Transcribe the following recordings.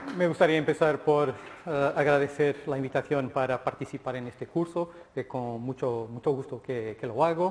Me gustaría empezar por agradecer la invitación para participar en este curso, con mucho gusto que lo hago.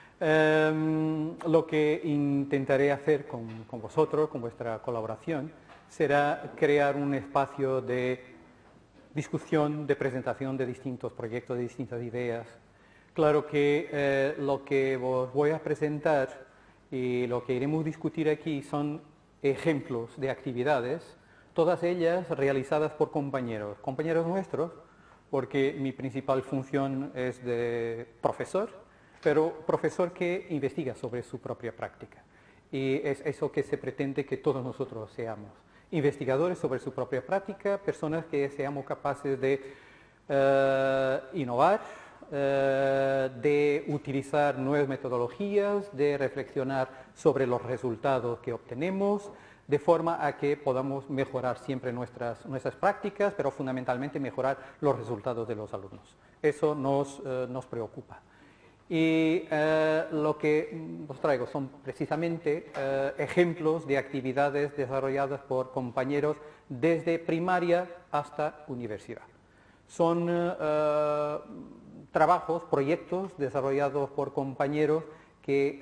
Lo que intentaré hacer con vosotros, con vuestra colaboración, será crear un espacio de discusión, de presentación de distintos proyectos, de distintas ideas. Claro que lo que os voy a presentar y lo que iremos a discutir aquí son ejemplos de actividades, todas ellas realizadas por compañeros nuestros, porque mi principal función es de profesor, pero profesor que investiga sobre su propia práctica. Y es eso que se pretende que todos nosotros seamos. Investigadores sobre su propia práctica, personas que seamos capaces de innovar, de utilizar nuevas metodologías, de reflexionar sobre los resultados que obtenemos, de forma a que podamos mejorar siempre nuestras prácticas, pero fundamentalmente mejorar los resultados de los alumnos. Eso nos preocupa. Y lo que os traigo son precisamente ejemplos de actividades desarrolladas por compañeros desde primaria hasta universidad. Son trabajos, proyectos desarrollados por compañeros que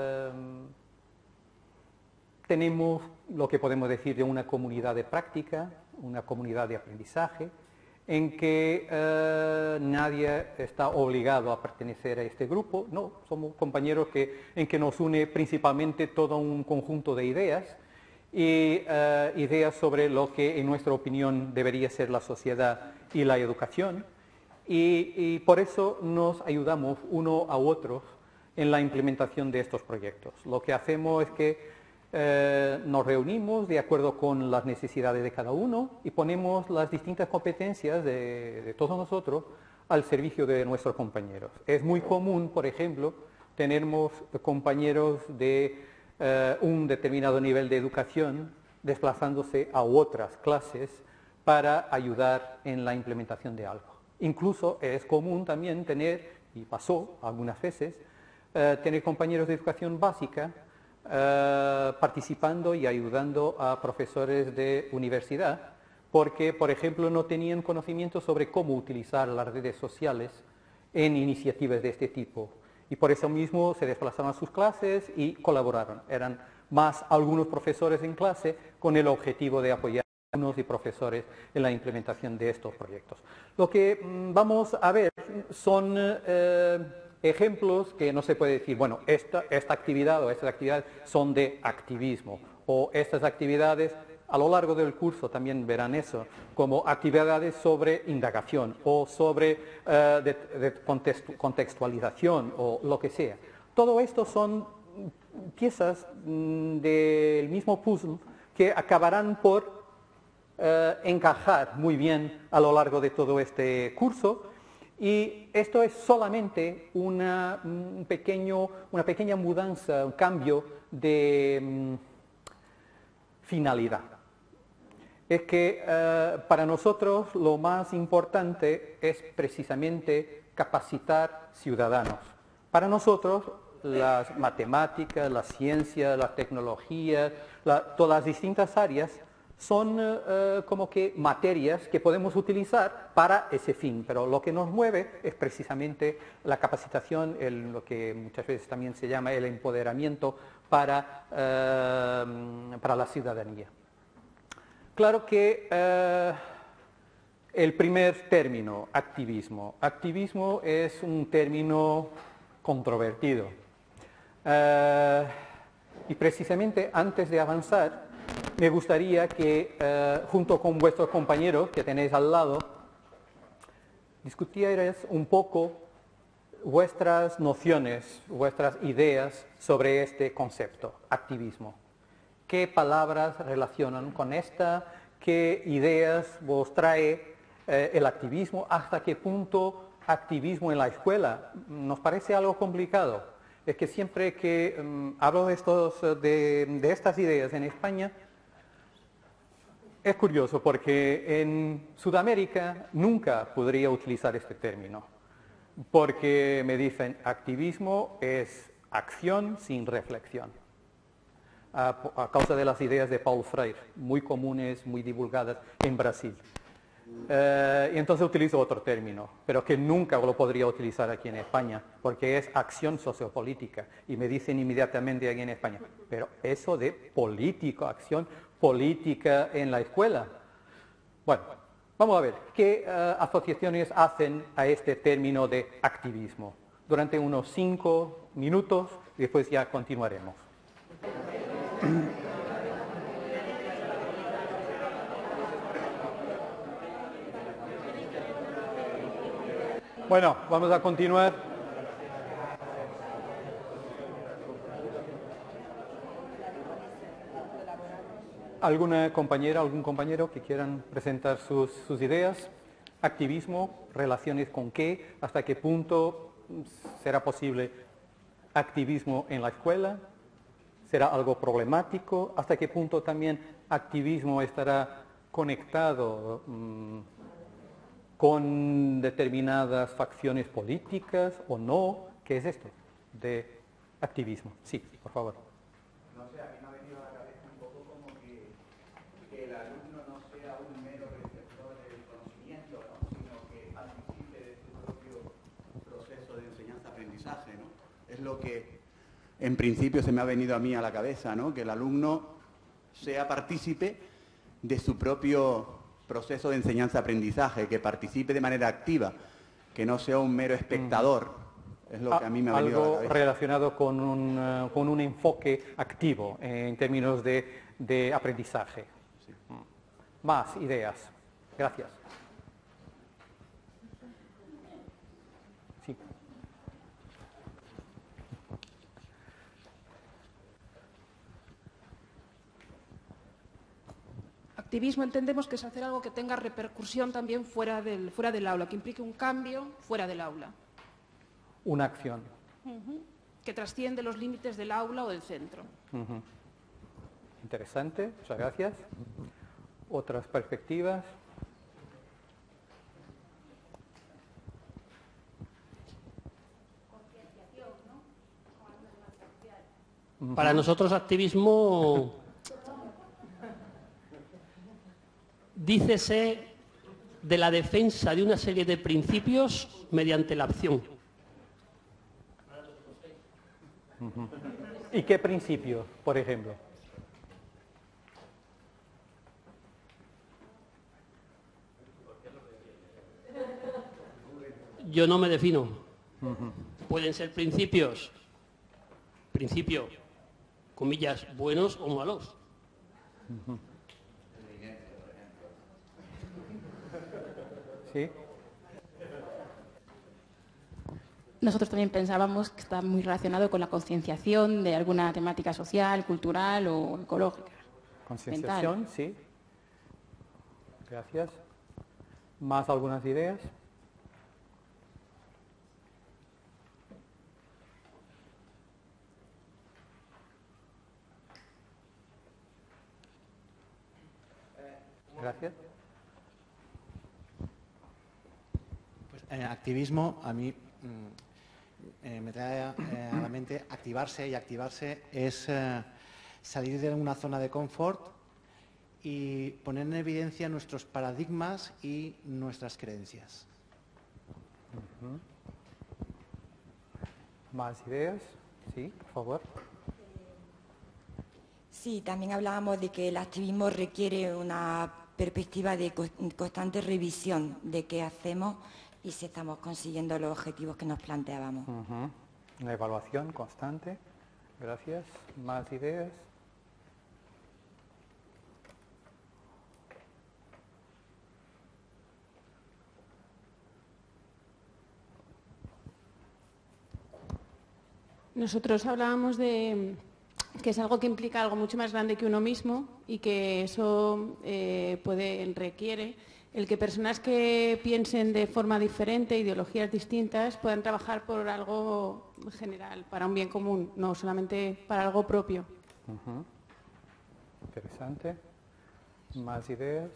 tenemos lo que podemos decir de una comunidad de práctica, una comunidad de aprendizaje, en que nadie está obligado a pertenecer a este grupo, no, somos compañeros en que nos une principalmente todo un conjunto de ideas, y ideas sobre lo que en nuestra opinión debería ser la sociedad y la educación, y por eso nos ayudamos uno a otros en la implementación de estos proyectos. Lo que hacemos es que nos reunimos de acuerdo con las necesidades de cada uno y ponemos las distintas competencias de todos nosotros al servicio de nuestros compañeros. Es muy común, por ejemplo, tenemos compañeros de un determinado nivel de educación desplazándose a otras clases para ayudar en la implementación de algo. Incluso es común también tener, y pasó algunas veces, tener compañeros de educación básica participando y ayudando a profesores de universidad, porque, por ejemplo, no tenían conocimiento sobre cómo utilizar las redes sociales en iniciativas de este tipo. Y por eso mismo se desplazaron a sus clases y colaboraron. Eran más algunos profesores en clase con el objetivo de apoyar a alumnos y profesores en la implementación de estos proyectos. Lo que vamos a ver son ejemplos que no se puede decir, bueno, esta actividad o estas actividades son de activismo, o estas actividades, a lo largo del curso también verán eso, como actividades sobre indagación o sobre contextualización o lo que sea. Todo esto son piezas del mismo puzzle que acabarán por encajar muy bien a lo largo de todo este curso. Y esto es solamente una pequeña mudanza, un cambio de finalidad. Es que para nosotros lo más importante es precisamente capacitar ciudadanos. Para nosotros las matemáticas, la ciencia, la tecnología, todas las distintas áreas son como que materias que podemos utilizar para ese fin, pero lo que nos mueve es precisamente la capacitación, lo que muchas veces también se llama el empoderamiento para la ciudadanía. Claro que el primer término, activismo. Activismo es un término controvertido. Y precisamente antes de avanzar, me gustaría que, junto con vuestros compañeros que tenéis al lado, discutierais un poco vuestras nociones, vuestras ideas sobre este concepto, activismo. ¿Qué palabras relacionan con esta? ¿Qué ideas vos trae el activismo? ¿Hasta qué punto activismo en la escuela? Nos parece algo complicado. Es que siempre que hablo de estas ideas en España, es curioso porque en Sudamérica nunca podría utilizar este término, porque me dicen activismo es acción sin reflexión. a causa de las ideas de Paulo Freire, muy comunes, muy divulgadas en Brasil. Y entonces utilizo otro término, pero que nunca lo podría utilizar aquí en España, porque es acción sociopolítica. Y me dicen inmediatamente aquí en España, pero eso de político, acción política en la escuela. Bueno, vamos a ver, ¿qué asociaciones hacen a este término de activismo? Durante unos 5 minutos y después ya continuaremos. Bueno, vamos a continuar. ¿Alguna compañera, algún compañero que quieran presentar sus ideas? Activismo, relaciones con qué, hasta qué punto será posible activismo en la escuela, será algo problemático, hasta qué punto también activismo estará conectado con determinadas facciones políticas o no. ¿Qué es esto de activismo? Sí, por favor. No sé, a mí me ha venido a la cabeza un poco como que el alumno no sea un mero receptor del conocimiento, ¿no? Sino que participe de su propio proceso de enseñanza-aprendizaje, ¿no? Es lo que en principio se me ha venido a mí a la cabeza, ¿no? Que el alumno sea partícipe de su propio proceso de enseñanza-aprendizaje, que participe de manera activa, que no sea un mero espectador. Es lo que a mí me ha venido a la Algo cabeza. relacionado con un enfoque activo en términos de aprendizaje. Sí. Más ideas. Gracias. Sí. Activismo entendemos que es hacer algo que tenga repercusión también fuera del aula, que implique un cambio fuera del aula. Una acción. Que trasciende los límites del aula o del centro. Interesante, muchas gracias. Otras perspectivas. Para nosotros activismo dícese de la defensa de una serie de principios mediante la acción. ¿Y qué principio, por ejemplo? Yo no me defino. Pueden ser principios, comillas, buenos o malos. ¿Sí? Nosotros también pensábamos que está muy relacionado con la concienciación de alguna temática social, cultural o ecológica. Concienciación, mental. sí. Gracias. ¿Más algunas ideas? Gracias. Pues, activismo, a mí me trae a la mente activarse, y activarse es salir de una zona de confort y poner en evidencia nuestros paradigmas y nuestras creencias. ¿Más ideas? Sí, por favor. Sí, también hablábamos de que el activismo requiere una perspectiva de constante revisión de qué hacemos y si estamos consiguiendo los objetivos que nos planteábamos. Una evaluación constante. Gracias. ¿Más ideas? Nosotros hablábamos de que es algo que implica algo mucho más grande que uno mismo y que eso requiere el que personas que piensen de forma diferente, ideologías distintas, puedan trabajar por algo general, para un bien común, no solamente para algo propio. Interesante. ¿Más ideas?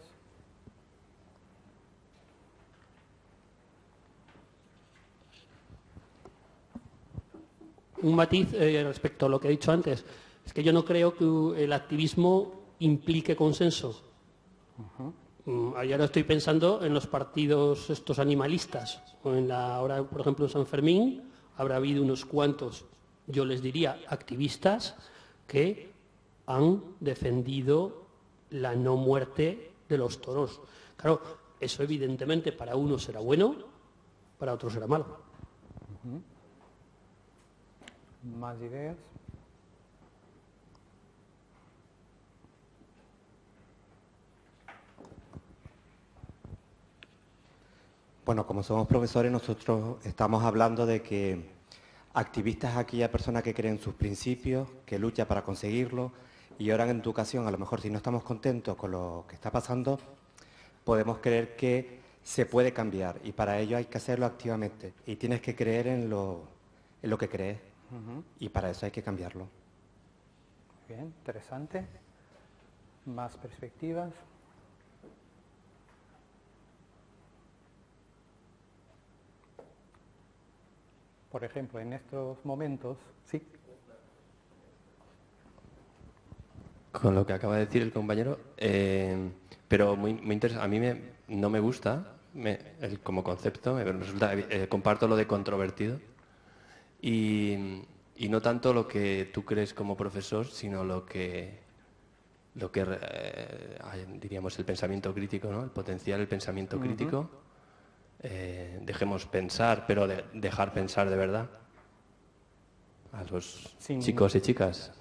Un matiz respecto a lo que he dicho antes. Es que yo no creo que el activismo implique consenso. Ahora estoy pensando en los partidos estos animalistas. Ahora, por ejemplo, en San Fermín habrá habido unos cuantos, yo les diría, activistas que han defendido la no muerte de los toros. Claro, eso evidentemente para unos será bueno, para otros será malo. ¿Más ideas? Bueno, como somos profesores, nosotros estamos hablando de que activista es aquella persona que cree en sus principios, que lucha para conseguirlo, y ahora en educación, a lo mejor si no estamos contentos con lo que está pasando, podemos creer que se puede cambiar, y para ello hay que hacerlo activamente, y tienes que creer en lo que crees, y para eso hay que cambiarlo. Bien, interesante. ¿Más perspectivas? Por ejemplo, en estos momentos, sí. Con lo que acaba de decir el compañero, pero muy interesante. A mí no me gusta como concepto, me resulta, comparto lo de controvertido y no tanto lo que tú crees como profesor, sino lo que diríamos el pensamiento crítico, ¿no? El potencial, el pensamiento crítico. Dejemos pensar, pero dejar pensar de verdad a los chicos y chicas.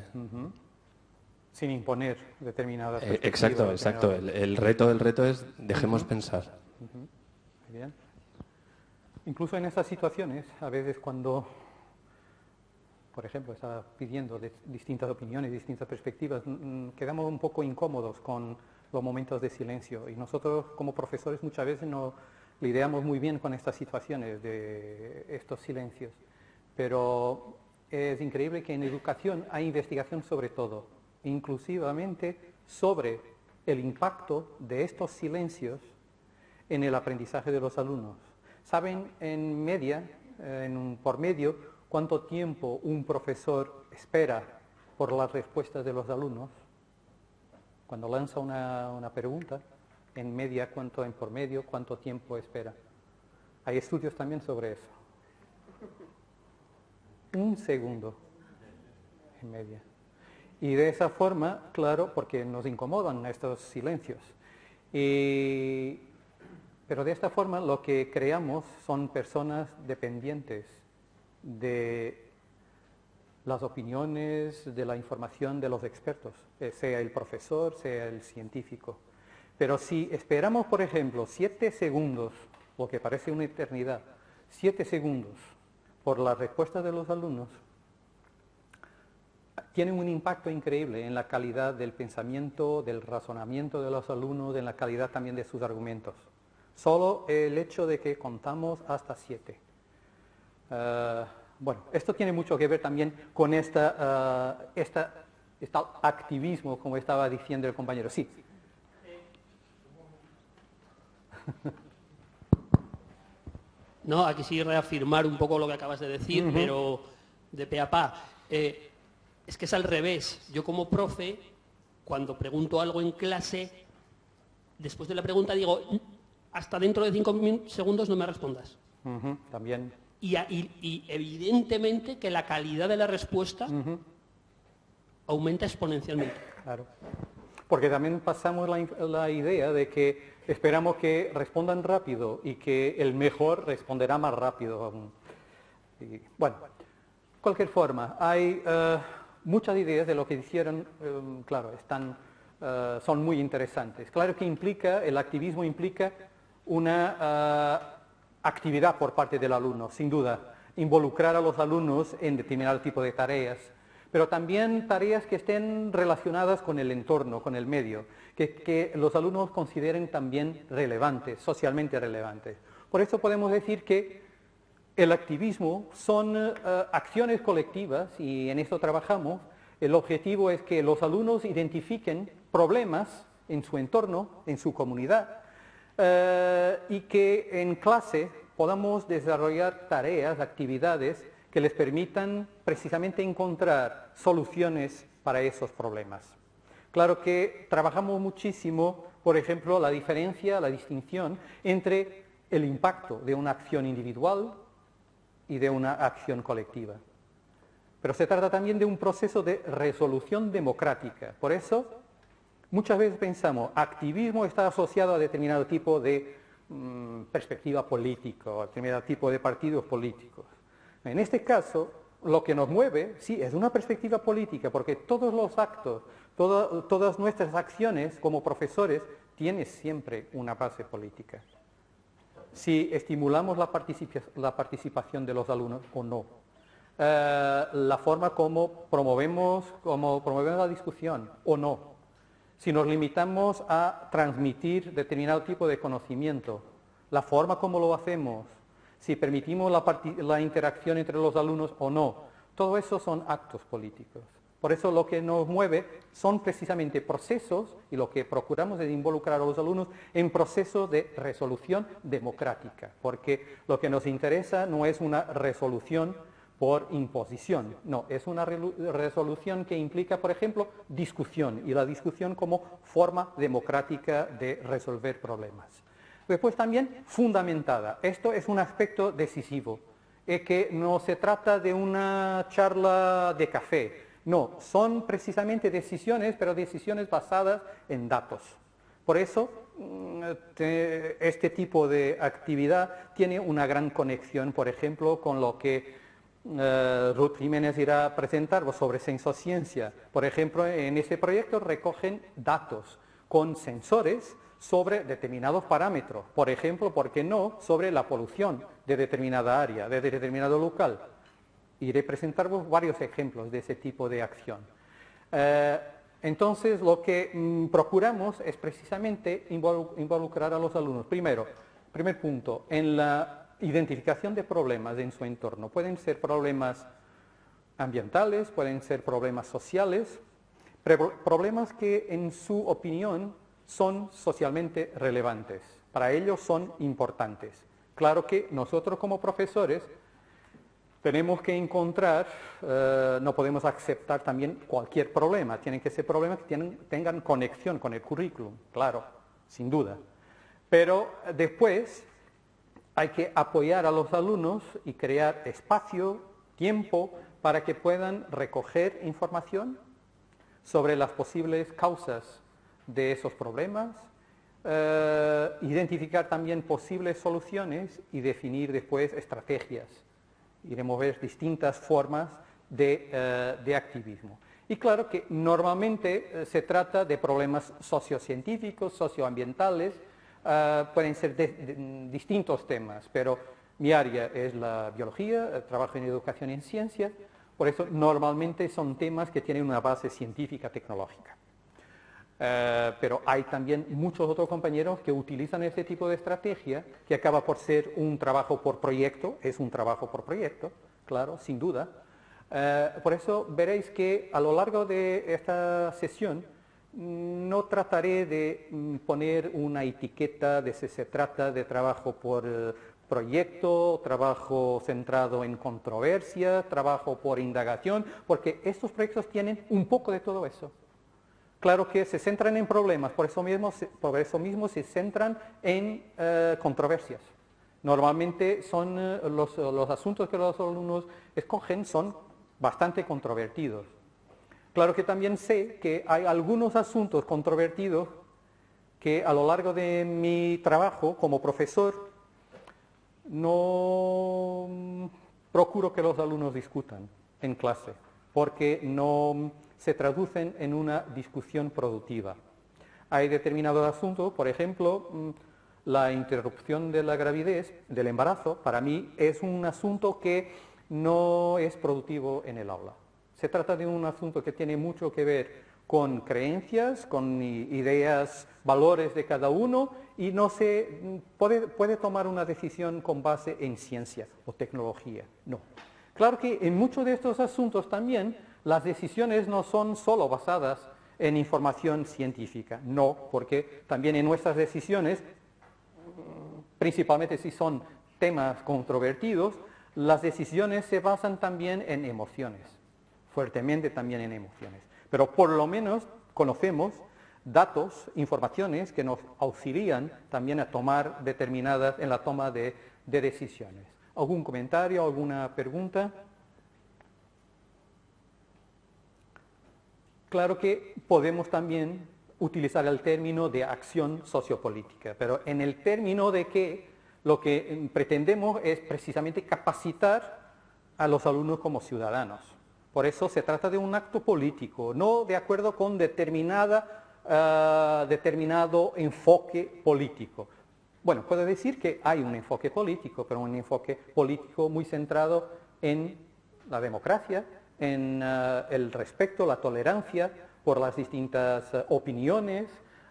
Sin imponer determinadas perspectivas. Exacto. El reto es dejemos pensar. Muy bien. Incluso en estas situaciones, a veces cuando, por ejemplo, está pidiendo distintas opiniones, distintas perspectivas, quedamos un poco incómodos con los momentos de silencio. Y nosotros, como profesores, muchas veces no lidiamos muy bien con estas situaciones de estos silencios. Pero es increíble que en educación hay investigación sobre todo, inclusivamente sobre el impacto de estos silencios en el aprendizaje de los alumnos. ¿Saben en media, por medio, cuánto tiempo un profesor espera por las respuestas de los alumnos? Cuando lanza una pregunta, en media, por medio, cuánto tiempo espera. Hay estudios también sobre eso. 1 segundo en media. Y de esa forma, claro, porque nos incomodan estos silencios. Pero de esta forma lo que creamos son personas dependientes de las opiniones, de la información de los expertos, sea el profesor, sea el científico. Pero si esperamos, por ejemplo, 7 segundos, lo que parece una eternidad, 7 segundos por la respuesta de los alumnos, tiene un impacto increíble en la calidad del pensamiento, del razonamiento de los alumnos, en la calidad también de sus argumentos. Solo el hecho de que contamos hasta 7. Bueno, esto tiene mucho que ver también con este activismo, como estaba diciendo el compañero. Sí. No, aquí sí reafirmar un poco lo que acabas de decir, pero de pe a pa. Es que es al revés. Yo como profe, cuando pregunto algo en clase, después de la pregunta digo, hasta dentro de 5 segundos no me respondas. También. Y evidentemente que la calidad de la respuesta aumenta exponencialmente. Claro. Porque también pasamos la idea de que esperamos que respondan rápido y que el mejor responderá más rápido aún. Y, bueno, de cualquier forma, hay muchas ideas de lo que hicieron, claro, son muy interesantes. Claro que el activismo implica una actividad por parte del alumno, sin duda, involucrar a los alumnos en determinado tipo de tareas, pero también tareas que estén relacionadas con el entorno, con el medio, que los alumnos consideren también relevantes, socialmente relevantes. Por eso podemos decir que el activismo son acciones colectivas y en esto trabajamos. El objetivo es que los alumnos identifiquen problemas en su entorno, en su comunidad, y que en clase podamos desarrollar tareas, actividades que les permitan precisamente encontrar soluciones para esos problemas. Claro que trabajamos muchísimo, por ejemplo, la diferencia, la distinción entre el impacto de una acción individual y de una acción colectiva. Pero se trata también de un proceso de resolución democrática. Por eso, muchas veces pensamos, activismo está asociado a determinado tipo de perspectiva política, a determinado tipo de partidos políticos. En este caso, lo que nos mueve, sí, es una perspectiva política, porque todos los actos, todas nuestras acciones como profesores tienen siempre una base política. Si estimulamos la participación de los alumnos o no. La forma como promovemos la discusión o no. Si nos limitamos a transmitir determinado tipo de conocimiento, la forma como lo hacemos, si permitimos la interacción entre los alumnos o no, todo eso son actos políticos. Por eso lo que nos mueve son precisamente procesos, y lo que procuramos es involucrar a los alumnos en procesos de resolución democrática, porque lo que nos interesa no es una resolución por imposición, no, es una resolución que implica, por ejemplo, discusión, y la discusión como forma democrática de resolver problemas. Después también fundamentada. Esto es un aspecto decisivo, que no se trata de una charla de café, no, son precisamente decisiones, pero decisiones basadas en datos. Por eso, este tipo de actividad tiene una gran conexión, por ejemplo, con lo que Ruth Jiménez irá a presentar sobre sensociencia. Por ejemplo, en ese proyecto recogen datos con sensores sobre determinados parámetros. Por ejemplo, ¿por qué no?, sobre la polución de determinada área, de determinado local. Iré a presentaros varios ejemplos de ese tipo de acción. Entonces, lo que procuramos es precisamente involucrar a los alumnos. Primero, primer punto, en la identificación de problemas en su entorno. Pueden ser problemas ambientales, pueden ser problemas sociales, problemas que en su opinión son socialmente relevantes. Para ellos son importantes. Claro que nosotros como profesores tenemos que encontrar, no podemos aceptar también cualquier problema, tienen que ser problemas que tengan conexión con el currículum, claro, sin duda. Pero después hay que apoyar a los alumnos y crear espacio, tiempo, para que puedan recoger información sobre las posibles causas de esos problemas, identificar también posibles soluciones y definir después estrategias. Iremos a ver distintas formas de activismo. Y claro que normalmente se trata de problemas sociocientíficos, socioambientales, pueden ser distintos temas, pero mi área es la biología, trabajo en educación y en ciencia, por eso normalmente son temas que tienen una base científica tecnológica. Pero hay también muchos otros compañeros que utilizan este tipo de estrategia, que acaba por ser un trabajo por proyecto, es un trabajo por proyecto, claro, sin duda. Por eso veréis que a lo largo de esta sesión no trataré de poner una etiqueta de si se trata de trabajo por proyecto, trabajo centrado en controversia, trabajo por indagación, porque estos proyectos tienen un poco de todo eso. Claro que se centran en problemas, por eso mismo se centran en controversias. Normalmente son los asuntos que los alumnos escogen son bastante controvertidos. Claro que también sé que hay algunos asuntos controvertidos que a lo largo de mi trabajo como profesor no procuro que los alumnos discutan en clase, porque no se traducen en una discusión productiva. Hay determinados asuntos, por ejemplo, la interrupción de la gravidez, del embarazo, para mí es un asunto que no es productivo en el aula. Se trata de un asunto que tiene mucho que ver con creencias, con ideas, valores de cada uno, y no se puede tomar una decisión con base en ciencia o tecnología. No. Claro que en muchos de estos asuntos también las decisiones no son solo basadas en información científica, no, porque también en nuestras decisiones, principalmente si son temas controvertidos, las decisiones se basan también en emociones, fuertemente también en emociones. Pero por lo menos conocemos datos, informaciones que nos auxilian también a tomar en la toma de decisiones. ¿Algún comentario, alguna pregunta? Claro que podemos también utilizar el término de acción sociopolítica, pero en el término de que lo que pretendemos es precisamente capacitar a los alumnos como ciudadanos. Por eso se trata de un acto político, no de acuerdo con determinado enfoque político. Bueno, puedo decir que hay un enfoque político, pero un enfoque político muy centrado en la democracia, en el respeto, la tolerancia por las distintas opiniones.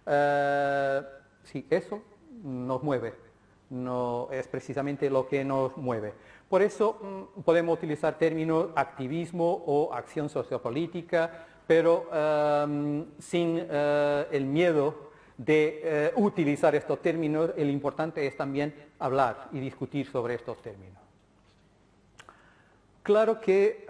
Sí, eso nos mueve, no es precisamente lo que nos mueve. Por eso podemos utilizar términos activismo o acción sociopolítica, pero sin el miedo de utilizar estos términos. El importante es también hablar y discutir sobre estos términos. Claro que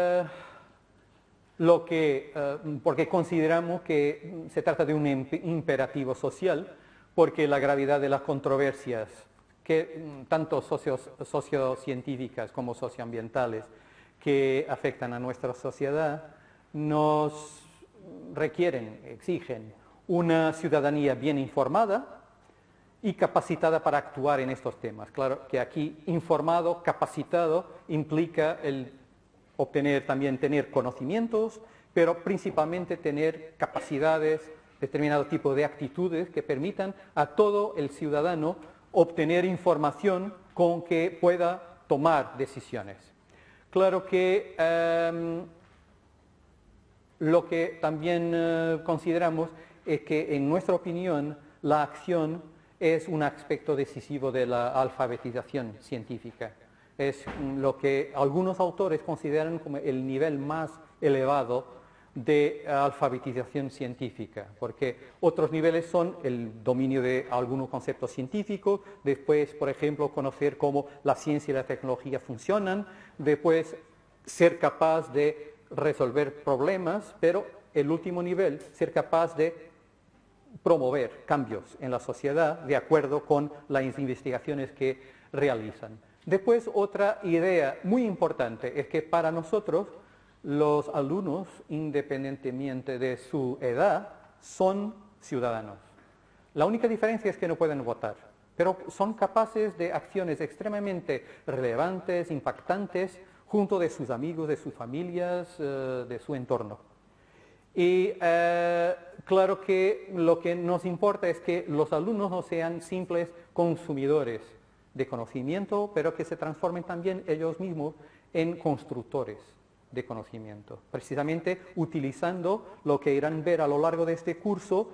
porque consideramos que se trata de un imperativo social, porque la gravedad de las controversias, que tanto sociocientíficas como socioambientales, que afectan a nuestra sociedad, nos requieren, exigen una ciudadanía bien informada y capacitada para actuar en estos temas. Claro que aquí informado, capacitado, implica el tener conocimientos, pero principalmente tener capacidades, determinado tipo de actitudes que permitan a todo el ciudadano obtener información con que pueda tomar decisiones. Claro que lo que también consideramos es que, en nuestra opinión, la acción es un aspecto decisivo de la alfabetización científica. Es lo que algunos autores consideran como el nivel más elevado de alfabetización científica, porque otros niveles son el dominio de algunos conceptos científicos, después, por ejemplo, conocer cómo la ciencia y la tecnología funcionan, después ser capaz de resolver problemas, pero el último nivel, ser capaz de promover cambios en la sociedad de acuerdo con las investigaciones que realizan. Después, otra idea muy importante es que para nosotros los alumnos, independientemente de su edad, son ciudadanos. La única diferencia es que no pueden votar, pero son capaces de acciones extremadamente relevantes, impactantes, junto de sus amigos, de sus familias, de su entorno. Y claro que lo que nos importa es que los alumnos no sean simples consumidores de conocimiento, pero que se transformen también ellos mismos en constructores de conocimiento, precisamente utilizando lo que irán a ver a lo largo de este curso,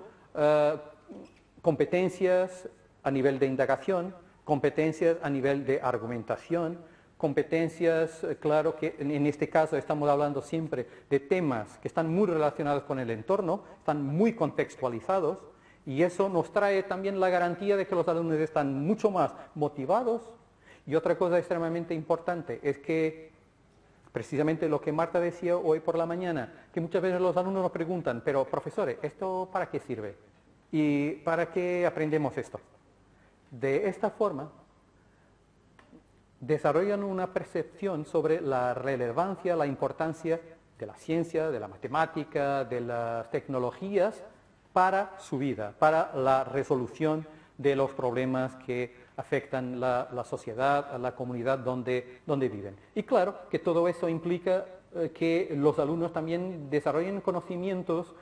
competencias a nivel de indagación, competencias a nivel de argumentación, competencias, claro que en este caso estamos hablando siempre de temas que están muy relacionados con el entorno, están muy contextualizados, y eso nos trae también la garantía de que los alumnos están mucho más motivados. Y otra cosa extremadamente importante es que, precisamente lo que Marta decía hoy por la mañana, que muchas veces los alumnos nos preguntan, pero profesores, ¿esto para qué sirve? ¿Y para qué aprendemos esto? De esta forma, desarrollan una percepción sobre la relevancia, la importancia de la ciencia, de la matemática, de las tecnologías para su vida, para la resolución de los problemas que afectan la sociedad, a la comunidad donde viven. Y claro que todo eso implica que los alumnos también desarrollen conocimientos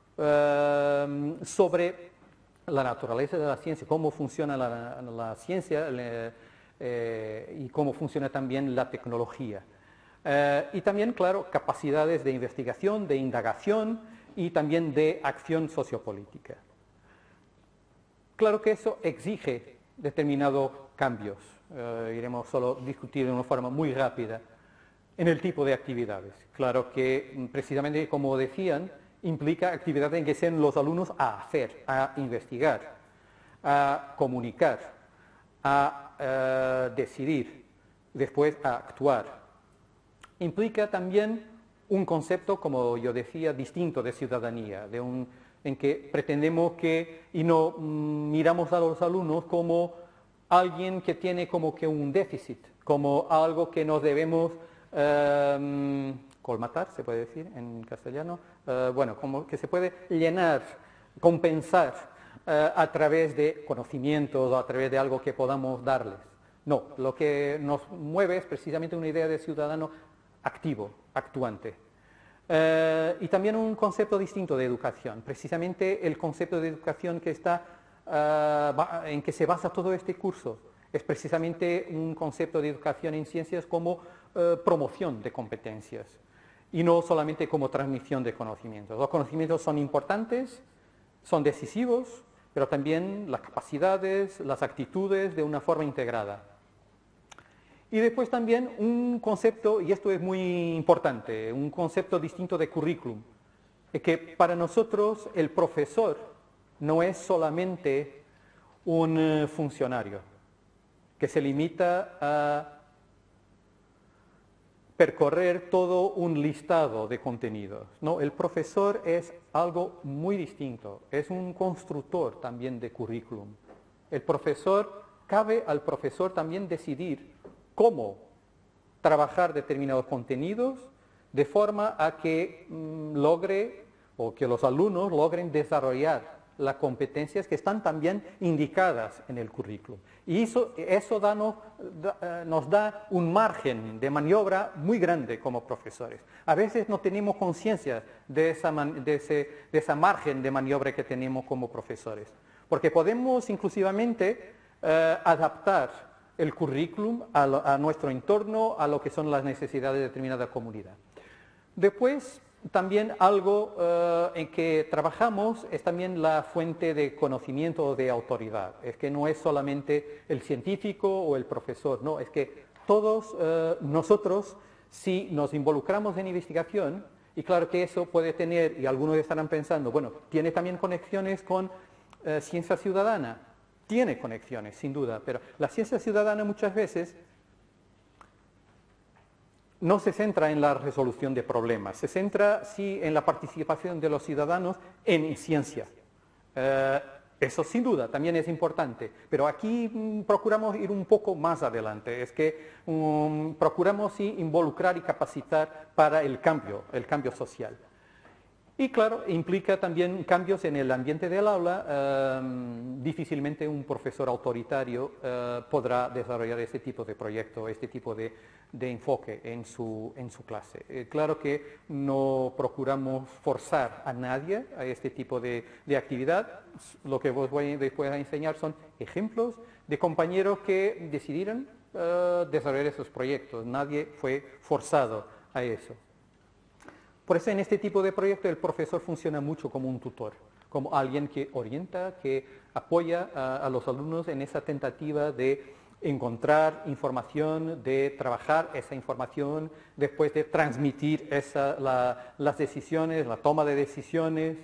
sobre la naturaleza de la ciencia, cómo funciona la ciencia y cómo funciona también la tecnología. Y también, claro, capacidades de investigación, de indagación y también de acción sociopolítica. Claro que eso exige determinados cambios. Iremos solo a discutir de una forma muy rápida en el tipo de actividades. Claro que, precisamente como decían, implica actividades en que sean los alumnos a hacer, a investigar, a comunicar, a decidir, después a actuar. Implica también un concepto, como yo decía, distinto de ciudadanía, en que pretendemos que, y no miramos a los alumnos como alguien que tiene como que un déficit, como algo que nos debemos colmatar, se puede decir en castellano, bueno, como que se puede llenar, compensar a través de conocimientos o a través de algo que podamos darles. No, lo que nos mueve es precisamente una idea de ciudadano activo, actuante. Y también un concepto distinto de educación, precisamente el concepto de educación que en que se basa todo este curso. Es precisamente un concepto de educación en ciencias como promoción de competencias y no solamente como transmisión de conocimientos. Los conocimientos son importantes, son decisivos, pero también las capacidades, las actitudes de una forma integrada. Y después también un concepto, y esto es muy importante, un concepto distinto de currículum, es que para nosotros el profesor no es solamente un funcionario que se limita a percorrer todo un listado de contenidos. No, el profesor es algo muy distinto, es un constructor también de currículum. Cabe al profesor también decidir cómo trabajar determinados contenidos de forma a que logre o que los alumnos logren desarrollar las competencias que están también indicadas en el currículum. Y eso nos da un margen de maniobra muy grande como profesores. A veces no tenemos conciencia de esa margen de maniobra que tenemos como profesores, porque podemos inclusivamente adaptar el currículum a nuestro entorno, a lo que son las necesidades de determinada comunidad. Después, también algo en que trabajamos es también la fuente de conocimiento o de autoridad. Es que no es solamente el científico o el profesor, no, es que todos nosotros, si nos involucramos en investigación, y claro que eso puede tener, y algunos estarán pensando, bueno, tiene también conexiones con ciencia ciudadana. Tiene conexiones, sin duda, pero la ciencia ciudadana muchas veces no se centra en la resolución de problemas, se centra, sí, en la participación de los ciudadanos en ciencia. Eso sin duda también es importante, pero aquí procuramos ir un poco más adelante, es que procuramos sí, involucrar y capacitar para el cambio social. Y claro, implica también cambios en el ambiente del aula. Difícilmente un profesor autoritario podrá desarrollar este tipo de proyecto, este tipo de enfoque en su clase. Claro que no procuramos forzar a nadie a este tipo de actividad. Lo que os voy después a enseñar son ejemplos de compañeros que decidieron desarrollar esos proyectos. Nadie fue forzado a eso. Por eso en este tipo de proyectos el profesor funciona mucho como un tutor, como alguien que orienta, que apoya a los alumnos en esa tentativa de encontrar información, de trabajar esa información, después de transmitir las decisiones, la toma de decisiones.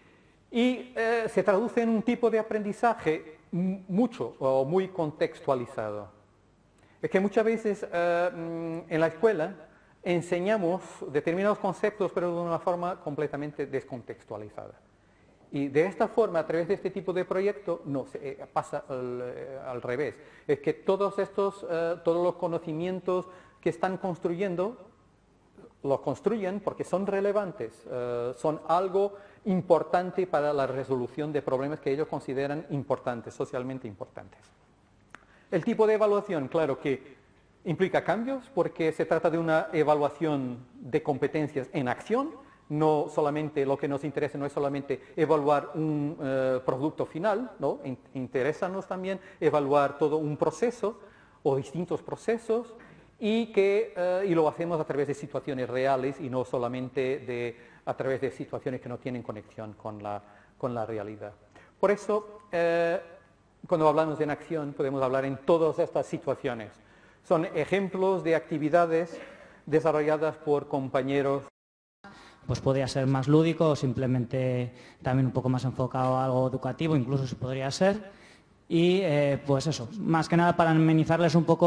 Y se traduce en un tipo de aprendizaje mucho o muy contextualizado. Es que muchas veces en la escuela enseñamos determinados conceptos, pero de una forma completamente descontextualizada. Y de esta forma, a través de este tipo de proyecto, no, pasa al revés. Es que todos los conocimientos que están construyendo, los construyen porque son relevantes, son algo importante para la resolución de problemas que ellos consideran importantes, socialmente importantes. El tipo de evaluación, claro que implica cambios porque se trata de una evaluación de competencias en acción. No solamente lo que nos interesa no es solamente evaluar un producto final, ¿no? Interésanos también evaluar todo un proceso o distintos procesos y lo hacemos a través de situaciones reales y no solamente a través de situaciones que no tienen conexión con la realidad. Por eso, cuando hablamos de en acción podemos hablar en todas estas situaciones. Son ejemplos de actividades desarrolladas por compañeros. Pues podría ser más lúdico o simplemente también un poco más enfocado a algo educativo, incluso se podría ser. Y pues eso, más que nada para amenizarles un poco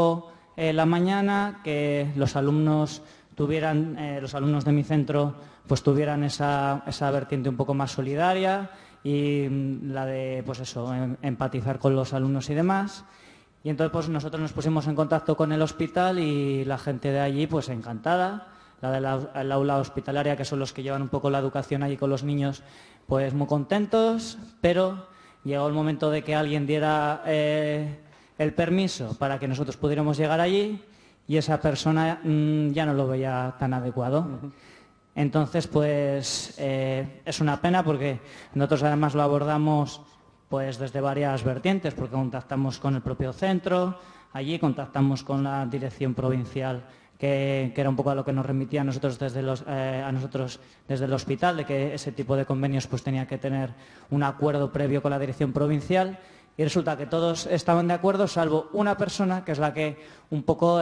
la mañana, que los alumnos tuvieran, los alumnos de mi centro, pues tuvieran esa vertiente un poco más solidaria y la de, pues eso, empatizar con los alumnos y demás. Y entonces pues nosotros nos pusimos en contacto con el hospital y la gente de allí pues encantada. La del aula hospitalaria, que son los que llevan un poco la educación allí con los niños, pues muy contentos, pero llegó el momento de que alguien diera el permiso para que nosotros pudiéramos llegar allí y esa persona ya no lo veía tan adecuado. Entonces, pues es una pena porque nosotros además lo abordamos pues desde varias vertientes, porque contactamos con el propio centro, allí contactamos con la dirección provincial, que era un poco a lo que nos remitía a nosotros desde el hospital, de que ese tipo de convenios pues tenía que tener un acuerdo previo con la dirección provincial, y resulta que todos estaban de acuerdo, salvo una persona, que es la que un poco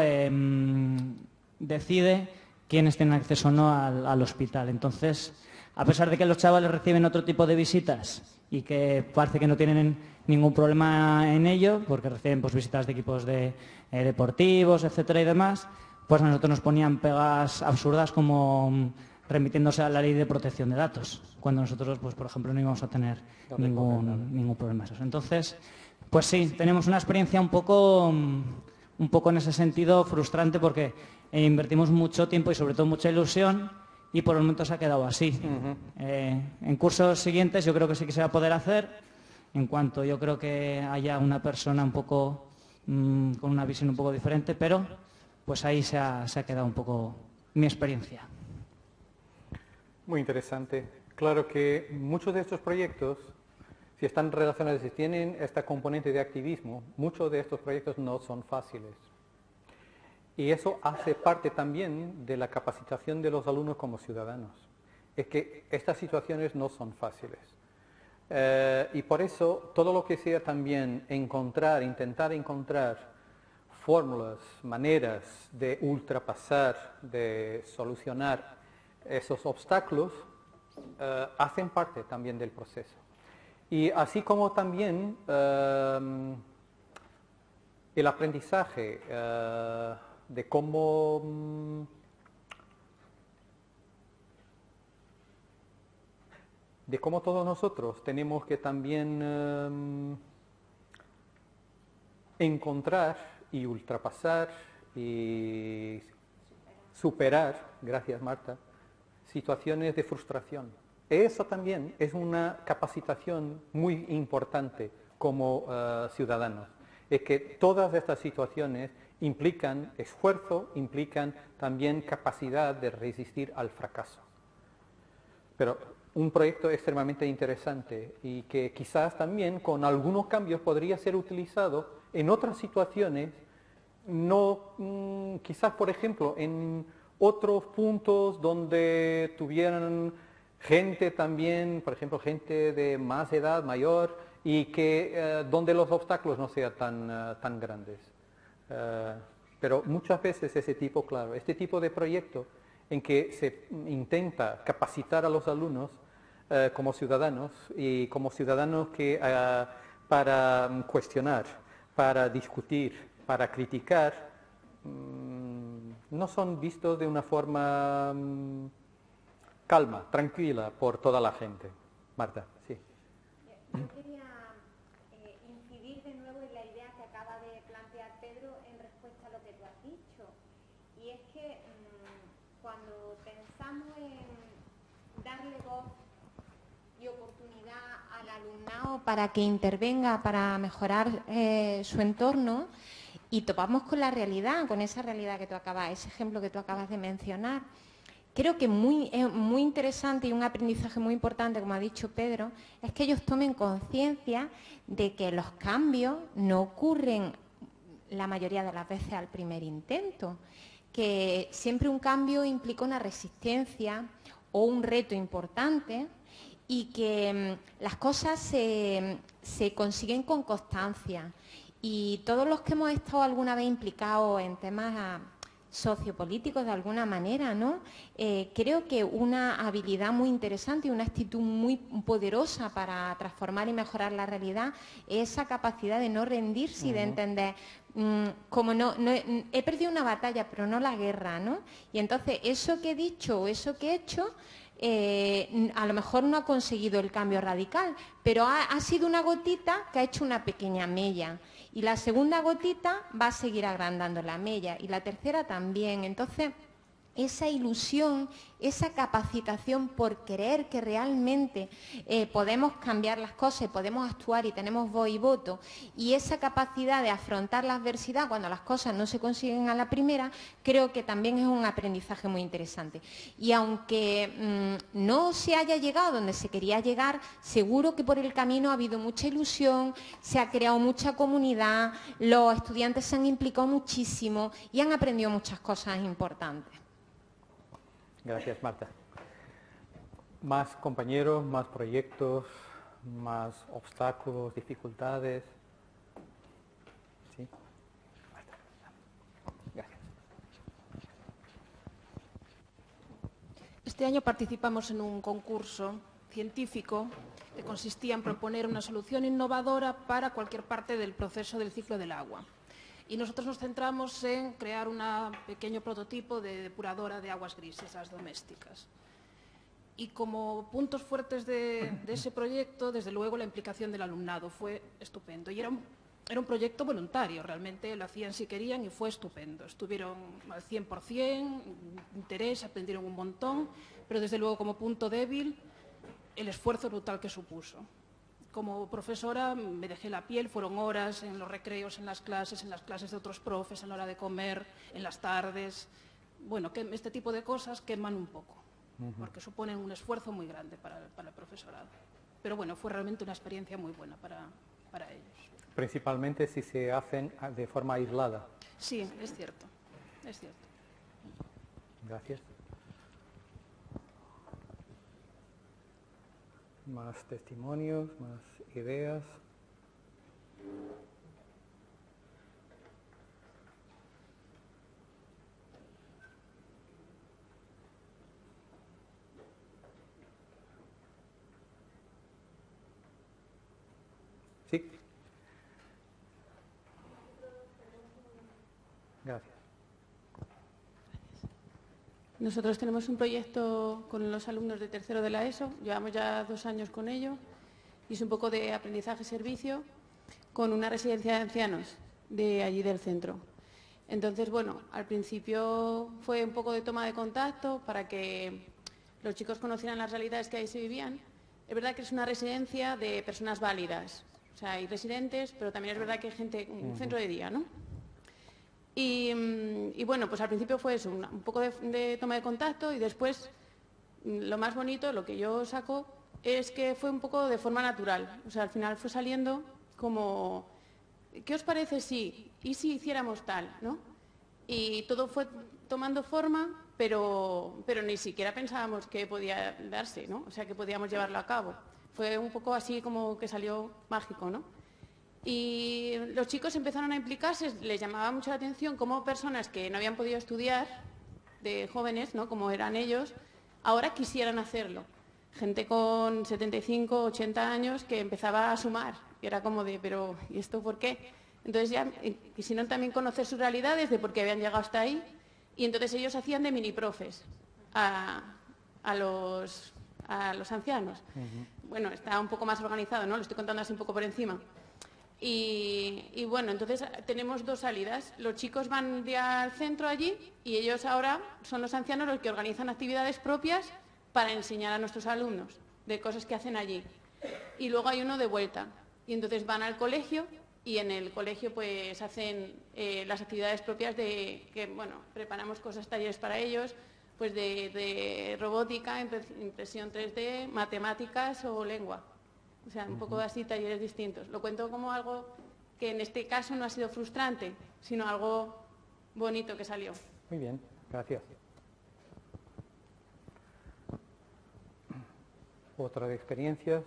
decide quiénes tienen acceso o no al hospital. Entonces, a pesar de que los chavales reciben otro tipo de visitas y que parece que no tienen ningún problema en ello, porque reciben pues, visitas de equipos deportivos, etcétera y demás, pues a nosotros nos ponían pegas absurdas como remitiéndose a la ley de protección de datos, cuando nosotros, pues por ejemplo, no íbamos a tener ningún problema. Entonces, pues sí, tenemos una experiencia un poco en ese sentido frustrante, porque invertimos mucho tiempo y sobre todo mucha ilusión y por el momento se ha quedado así. En cursos siguientes yo creo que sí que se va a poder hacer, en cuanto yo creo que haya una persona un poco con una visión un poco diferente, pero pues ahí se ha quedado un poco mi experiencia. Muy interesante. Claro que muchos de estos proyectos, si están relacionados, si tienen esta componente de activismo, muchos de estos proyectos no son fáciles. Y eso hace parte también de la capacitación de los alumnos como ciudadanos. Es que estas situaciones no son fáciles. Y por eso todo lo que sea también intentar encontrar fórmulas, maneras de ultrapasar, de solucionar esos obstáculos, hacen parte también del proceso. Y así como también el aprendizaje de cómo todos nosotros tenemos que también encontrar y ultrapasar y superar, gracias Marta, situaciones de frustración. Eso también es una capacitación muy importante como ciudadanos. Es que todas estas situaciones implican esfuerzo, implican también capacidad de resistir al fracaso. Pero un proyecto extremadamente interesante y que quizás también con algunos cambios podría ser utilizado en otras situaciones, quizás por ejemplo en otros puntos donde tuvieran gente también, por ejemplo gente de más edad, mayor, y que donde los obstáculos no sean tan grandes. Pero muchas veces este tipo de proyecto en que se intenta capacitar a los alumnos como ciudadanos y como ciudadanos que para cuestionar, para discutir, para criticar, no son vistos de una forma calma, tranquila por toda la gente. Marta, sí. Yo quería incidir de nuevo en la idea que acaba de plantear Pedro en respuesta a lo que tú has dicho. Y es que cuando pensamos en darle voz y oportunidad al alumnado para que intervenga, para mejorar su entorno, y topamos con la realidad, con esa realidad que tú ese ejemplo que tú acabas de mencionar, creo que es muy interesante y un aprendizaje muy importante, como ha dicho Pedro, es que ellos tomen conciencia de que los cambios no ocurren la mayoría de las veces al primer intento, que siempre un cambio implica una resistencia o un reto importante y que las cosas se consiguen con constancia. Y todos los que hemos estado alguna vez implicados en temas sociopolíticos de alguna manera, ¿no? Creo que una habilidad muy interesante y una actitud muy poderosa para transformar y mejorar la realidad es esa capacidad de no rendirse y de entender como he perdido una batalla, pero no la guerra, ¿no? Y entonces eso que he dicho o eso que he hecho a lo mejor no ha conseguido el cambio radical, pero ha sido una gotita que ha hecho una pequeña mella. Y la segunda gotita va a seguir agrandando la mella y la tercera también. Entonces, esa ilusión, esa capacitación por creer que realmente podemos cambiar las cosas, podemos actuar y tenemos voz y voto, y esa capacidad de afrontar la adversidad cuando las cosas no se consiguen a la primera, creo que también es un aprendizaje muy interesante. Y aunque no se haya llegado donde se quería llegar, seguro que por el camino ha habido mucha ilusión, se ha creado mucha comunidad, los estudiantes se han implicado muchísimo y han aprendido muchas cosas importantes. Gracias, Marta. ¿Más compañeros, más proyectos, más obstáculos, dificultades? ¿Sí? Marta. Gracias. Este año participamos en un concurso científico que consistía en proponer una solución innovadora para cualquier parte del proceso del ciclo del agua. Y nosotros nos centramos en crear un pequeño prototipo de depuradora de aguas grises, las domésticas. Y como puntos fuertes de ese proyecto, desde luego la implicación del alumnado fue estupendo. Y era un proyecto voluntario, realmente lo hacían si querían y fue estupendo. Estuvieron al 100%, interés, aprendieron un montón, pero desde luego como punto débil, el esfuerzo brutal que supuso. Como profesora me dejé la piel, fueron horas en los recreos, en las clases de otros profes, a la hora de comer, en las tardes. Bueno, que este tipo de cosas queman un poco, porque suponen un esfuerzo muy grande para el profesorado. Pero bueno, fue realmente una experiencia muy buena para ellos. Principalmente si se hacen de forma aislada. Sí, es cierto, es cierto. Gracias. Más testimonios, más ideas. Sí. Gracias. Nosotros tenemos un proyecto con los alumnos de tercero de la ESO, llevamos ya 2 años con ello, y es un poco de aprendizaje-servicio con una residencia de ancianos de allí del centro. Entonces, bueno, al principio fue un poco de toma de contacto para que los chicos conocieran las realidades que ahí se vivían. Es verdad que es una residencia de personas válidas, o sea, hay residentes, pero también es verdad que hay gente, un centro de día, ¿no? Y bueno, pues al principio fue eso, un poco de toma de contacto y después lo más bonito, lo que yo saco, es que fue un poco de forma natural. O sea, al final fue saliendo como, ¿qué os parece si hiciéramos tal, ¿no? Y todo fue tomando forma, pero ni siquiera pensábamos que podía darse, ¿no? O sea, que podíamos llevarlo a cabo. Fue un poco así como que salió mágico, ¿no? Y los chicos empezaron a implicarse, les llamaba mucho la atención cómo personas que no habían podido estudiar, de jóvenes, ¿no?, como eran ellos, ahora quisieran hacerlo. Gente con 75, 80 años que empezaba a sumar, y era como de, pero ¿y esto por qué? Entonces ya quisieron también conocer sus realidades de por qué habían llegado hasta ahí, y entonces ellos hacían de mini profes a los ancianos. Bueno, está un poco más organizado, ¿no? Lo estoy contando así un poco por encima. Y bueno, entonces tenemos 2 salidas. Los chicos van al centro allí y ellos ahora son los ancianos los que organizan actividades propias para enseñar a nuestros alumnos de cosas que hacen allí. Y luego hay uno de vuelta. Y entonces van al colegio y en el colegio pues hacen las actividades propias de que, bueno, preparamos cosas, talleres para ellos, pues de robótica, impresión 3D, matemáticas o lengua. O sea, un poco así, talleres distintos. Lo cuento como algo que en este caso no ha sido frustrante, sino algo bonito que salió. Muy bien, gracias. ¿Otras experiencias?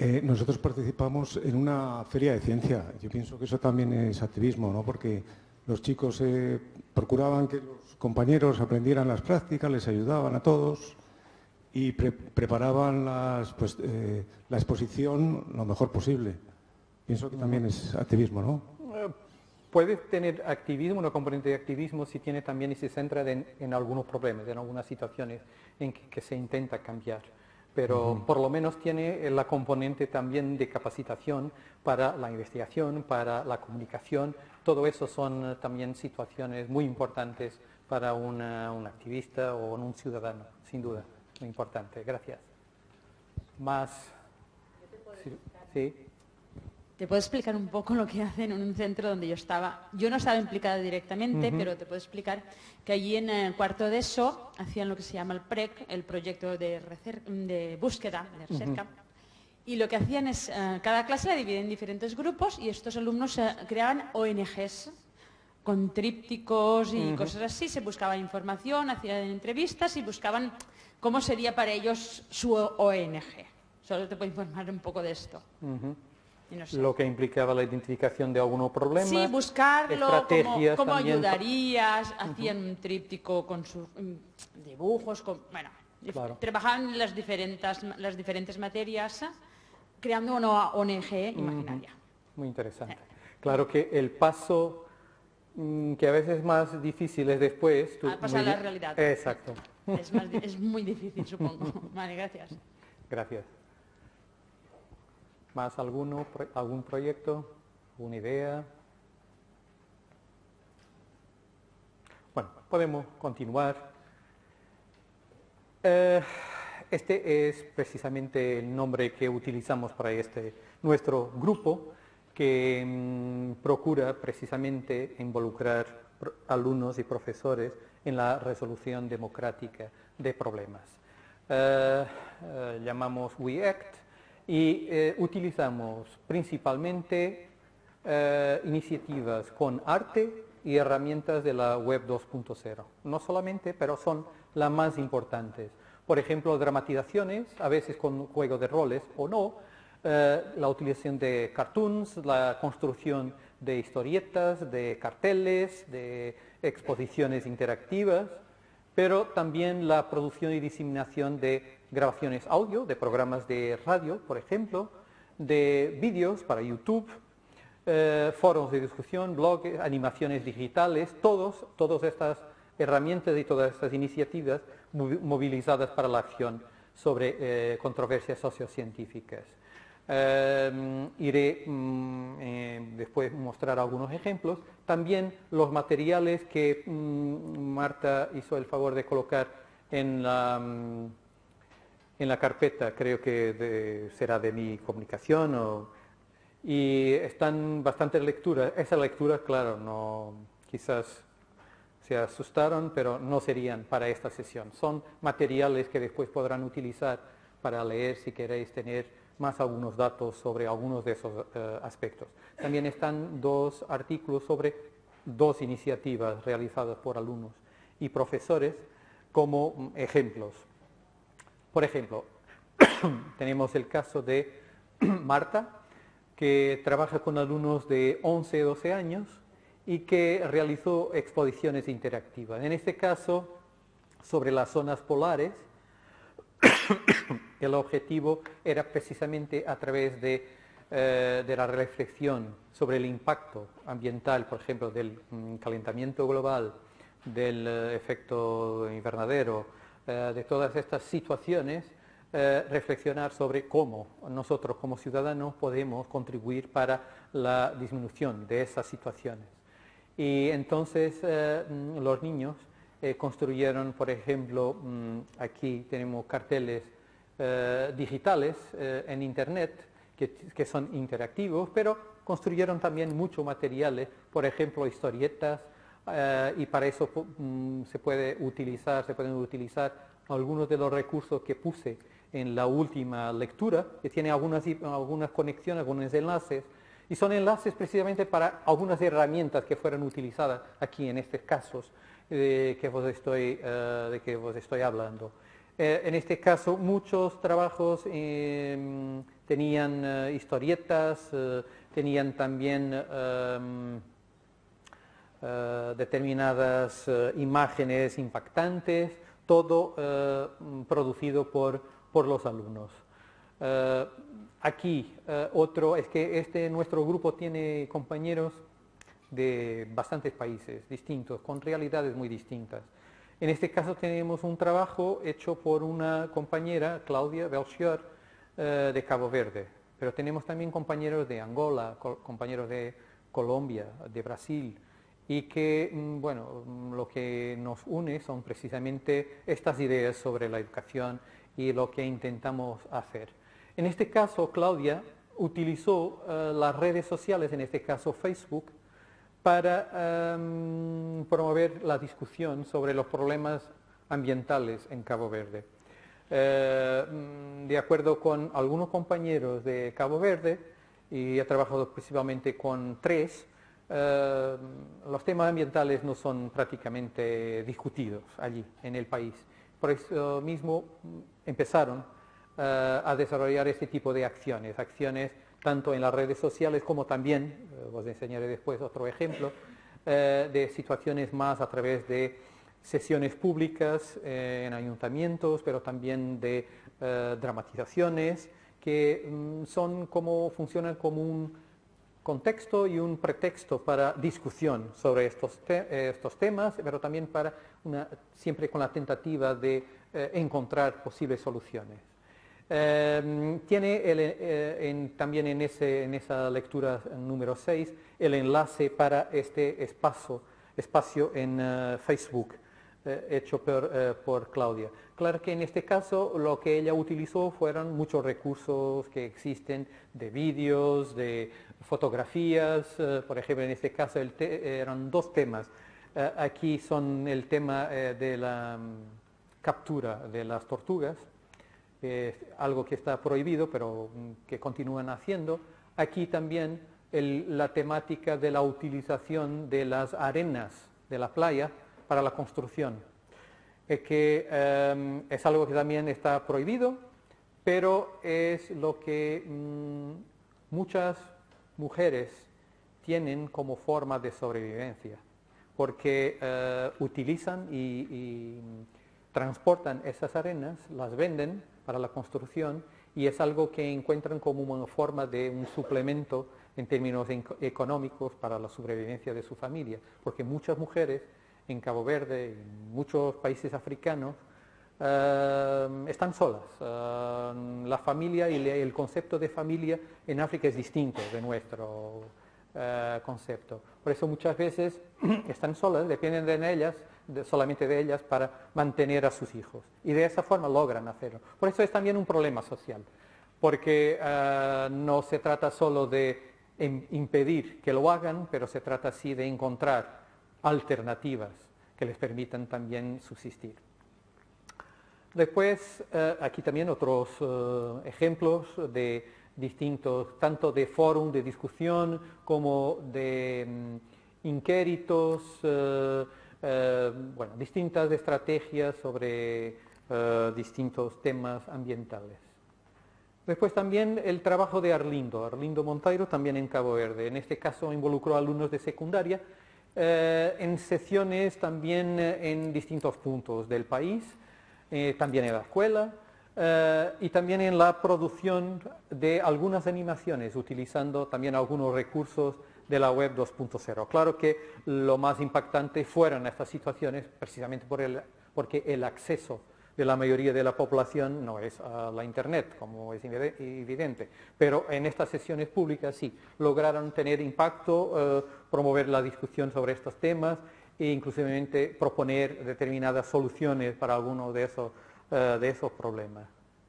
Nosotros participamos en una feria de ciencia. Yo pienso que eso también es activismo, ¿no? Porque los chicos procuraban que los compañeros aprendieran las prácticas, les ayudaban a todos y preparaban la exposición lo mejor posible. Pienso que también es activismo, ¿no? Puede tener activismo, una componente de activismo, si tiene también y se centra en algunos problemas, en algunas situaciones en que se intenta cambiar. Pero por lo menos tiene la componente también de capacitación para la investigación, para la comunicación. Todo eso son también situaciones muy importantes para un activista o un ciudadano, sin duda, muy importante. Gracias. Más. Sí. Te puedo explicar un poco lo que hacen en un centro donde yo estaba. Yo no estaba implicada directamente, pero te puedo explicar que allí en el cuarto de ESO hacían lo que se llama el PREC, el proyecto de búsqueda, de recerca. Y lo que hacían es, cada clase la dividen en diferentes grupos y estos alumnos creaban ONGs con trípticos y cosas así. Se buscaba información, hacían entrevistas y buscaban cómo sería para ellos su ONG. Solo te puedo informar un poco de esto. No sé. Lo que implicaba la identificación de algunos problemas. Sí, buscarlo, cómo también. Ayudarías, hacían un tríptico con sus dibujos, claro. Trabajaban las diferentes materias creando una ONG imaginaria. Muy interesante. Claro que el paso que a veces es más difícil es después. Pasar a la realidad. Exacto. Es muy difícil, supongo. Vale, gracias. Gracias. ¿Más algún proyecto? ¿Alguna idea? Bueno, podemos continuar. Este es precisamente el nombre que utilizamos para nuestro grupo, que procura precisamente involucrar alumnos y profesores en la resolución democrática de problemas. Llamamos WeAct. Y utilizamos principalmente iniciativas con arte y herramientas de la web 2.0. No solamente, pero son las más importantes. Por ejemplo, dramatizaciones, a veces con juego de roles o no, la utilización de cartoons, la construcción de historietas, de carteles, de exposiciones interactivas, pero también la producción y diseminación de grabaciones audio, de programas de radio, por ejemplo, de vídeos para YouTube, foros de discusión, blogs, animaciones digitales, todas estas herramientas y todas estas iniciativas movilizadas para la acción sobre controversias sociocientíficas. Iré después mostrar algunos ejemplos. También los materiales que Marta hizo el favor de colocar en la carpeta, creo que será de mi comunicación, y están bastantes lecturas. Esas lecturas, claro, no, quizás se asustaron, pero no serían para esta sesión. Son materiales que después podrán utilizar para leer si queréis tener más algunos datos sobre algunos de esos aspectos. También están 2 artículos sobre 2 iniciativas realizadas por alumnos y profesores como ejemplos. Por ejemplo, tenemos el caso de Marta, que trabaja con alumnos de 11 y 12 años y que realizó exposiciones interactivas. En este caso, sobre las zonas polares, el objetivo era precisamente a través de la reflexión sobre el impacto ambiental, por ejemplo, del calentamiento global, del efecto invernadero, de todas estas situaciones, reflexionar sobre cómo nosotros como ciudadanos podemos contribuir para la disminución de esas situaciones. Y entonces los niños construyeron, por ejemplo, aquí tenemos carteles digitales en Internet que son interactivos, pero construyeron también muchos materiales, por ejemplo, historietas, y para eso se pueden utilizar algunos de los recursos que puse en la última lectura, que tiene algunas conexiones, algunos enlaces, y son enlaces precisamente para algunas herramientas que fueron utilizadas aquí en estos casos de que os estoy hablando. En este caso, muchos trabajos tenían historietas, tenían también determinadas imágenes impactantes, todo producido por los alumnos. Aquí otro, es que nuestro grupo tiene compañeros de bastantes países distintos, con realidades muy distintas. En este caso tenemos un trabajo hecho por una compañera, Claudia Belchior, de Cabo Verde, pero tenemos también compañeros de Angola, compañeros de Colombia, de Brasil, y que, bueno, lo que nos une son precisamente estas ideas sobre la educación y lo que intentamos hacer. En este caso, Claudia utilizó las redes sociales, en este caso Facebook, para promover la discusión sobre los problemas ambientales en Cabo Verde. De acuerdo con algunos compañeros de Cabo Verde, y he trabajado principalmente con 3, los temas ambientales no son prácticamente discutidos allí en el país. Por eso mismo empezaron a desarrollar este tipo de acciones tanto en las redes sociales como también, os enseñaré después otro ejemplo, de situaciones más a través de sesiones públicas en ayuntamientos, pero también de dramatizaciones que funcionan como un contexto y un pretexto para discusión sobre estos temas, pero también siempre con la tentativa de encontrar posibles soluciones. Tiene también en esa lectura número 6 el enlace para este espacio en Facebook hecho por Claudia. Claro que en este caso lo que ella utilizó fueron muchos recursos que existen de vídeos, de fotografías, por ejemplo en este caso eran 2 temas. Aquí son el tema de la captura de las tortugas, algo que está prohibido pero que continúan haciendo. Aquí también la temática de la utilización de las arenas de la playa para la construcción, que es algo que también está prohibido, pero es lo que muchas mujeres tienen como forma de sobrevivencia, porque utilizan y transportan esas arenas, las venden para la construcción, y es algo que encuentran como una forma de un suplemento en términos económicos para la sobrevivencia de su familia, porque muchas mujeres en Cabo Verde y en muchos países africanos están solas. La familia y el concepto de familia en África es distinto de nuestro concepto. Por eso muchas veces están solas, dependen de ellas, solamente de ellas para mantener a sus hijos. Y de esa forma logran hacerlo. Por eso es también un problema social, porque no se trata solo de impedir que lo hagan, pero se trata así de encontrar alternativas que les permitan también subsistir. Después, aquí también otros ejemplos de distintos, tanto de fórum de discusión como de inquéritos, distintas estrategias sobre distintos temas ambientales. Después también el trabajo de Arlindo Monteiro, también en Cabo Verde. En este caso involucró a alumnos de secundaria en sesiones también en distintos puntos del país, también en la escuela y también en la producción de algunas animaciones, utilizando también algunos recursos de la web 2.0. Claro que lo más impactante fueron estas situaciones precisamente porque el acceso de la mayoría de la población no es a la Internet, como es evidente, pero en estas sesiones públicas sí, lograron tener impacto, promover la discusión sobre estos temas e inclusivamente proponer determinadas soluciones para algunos de esos problemas.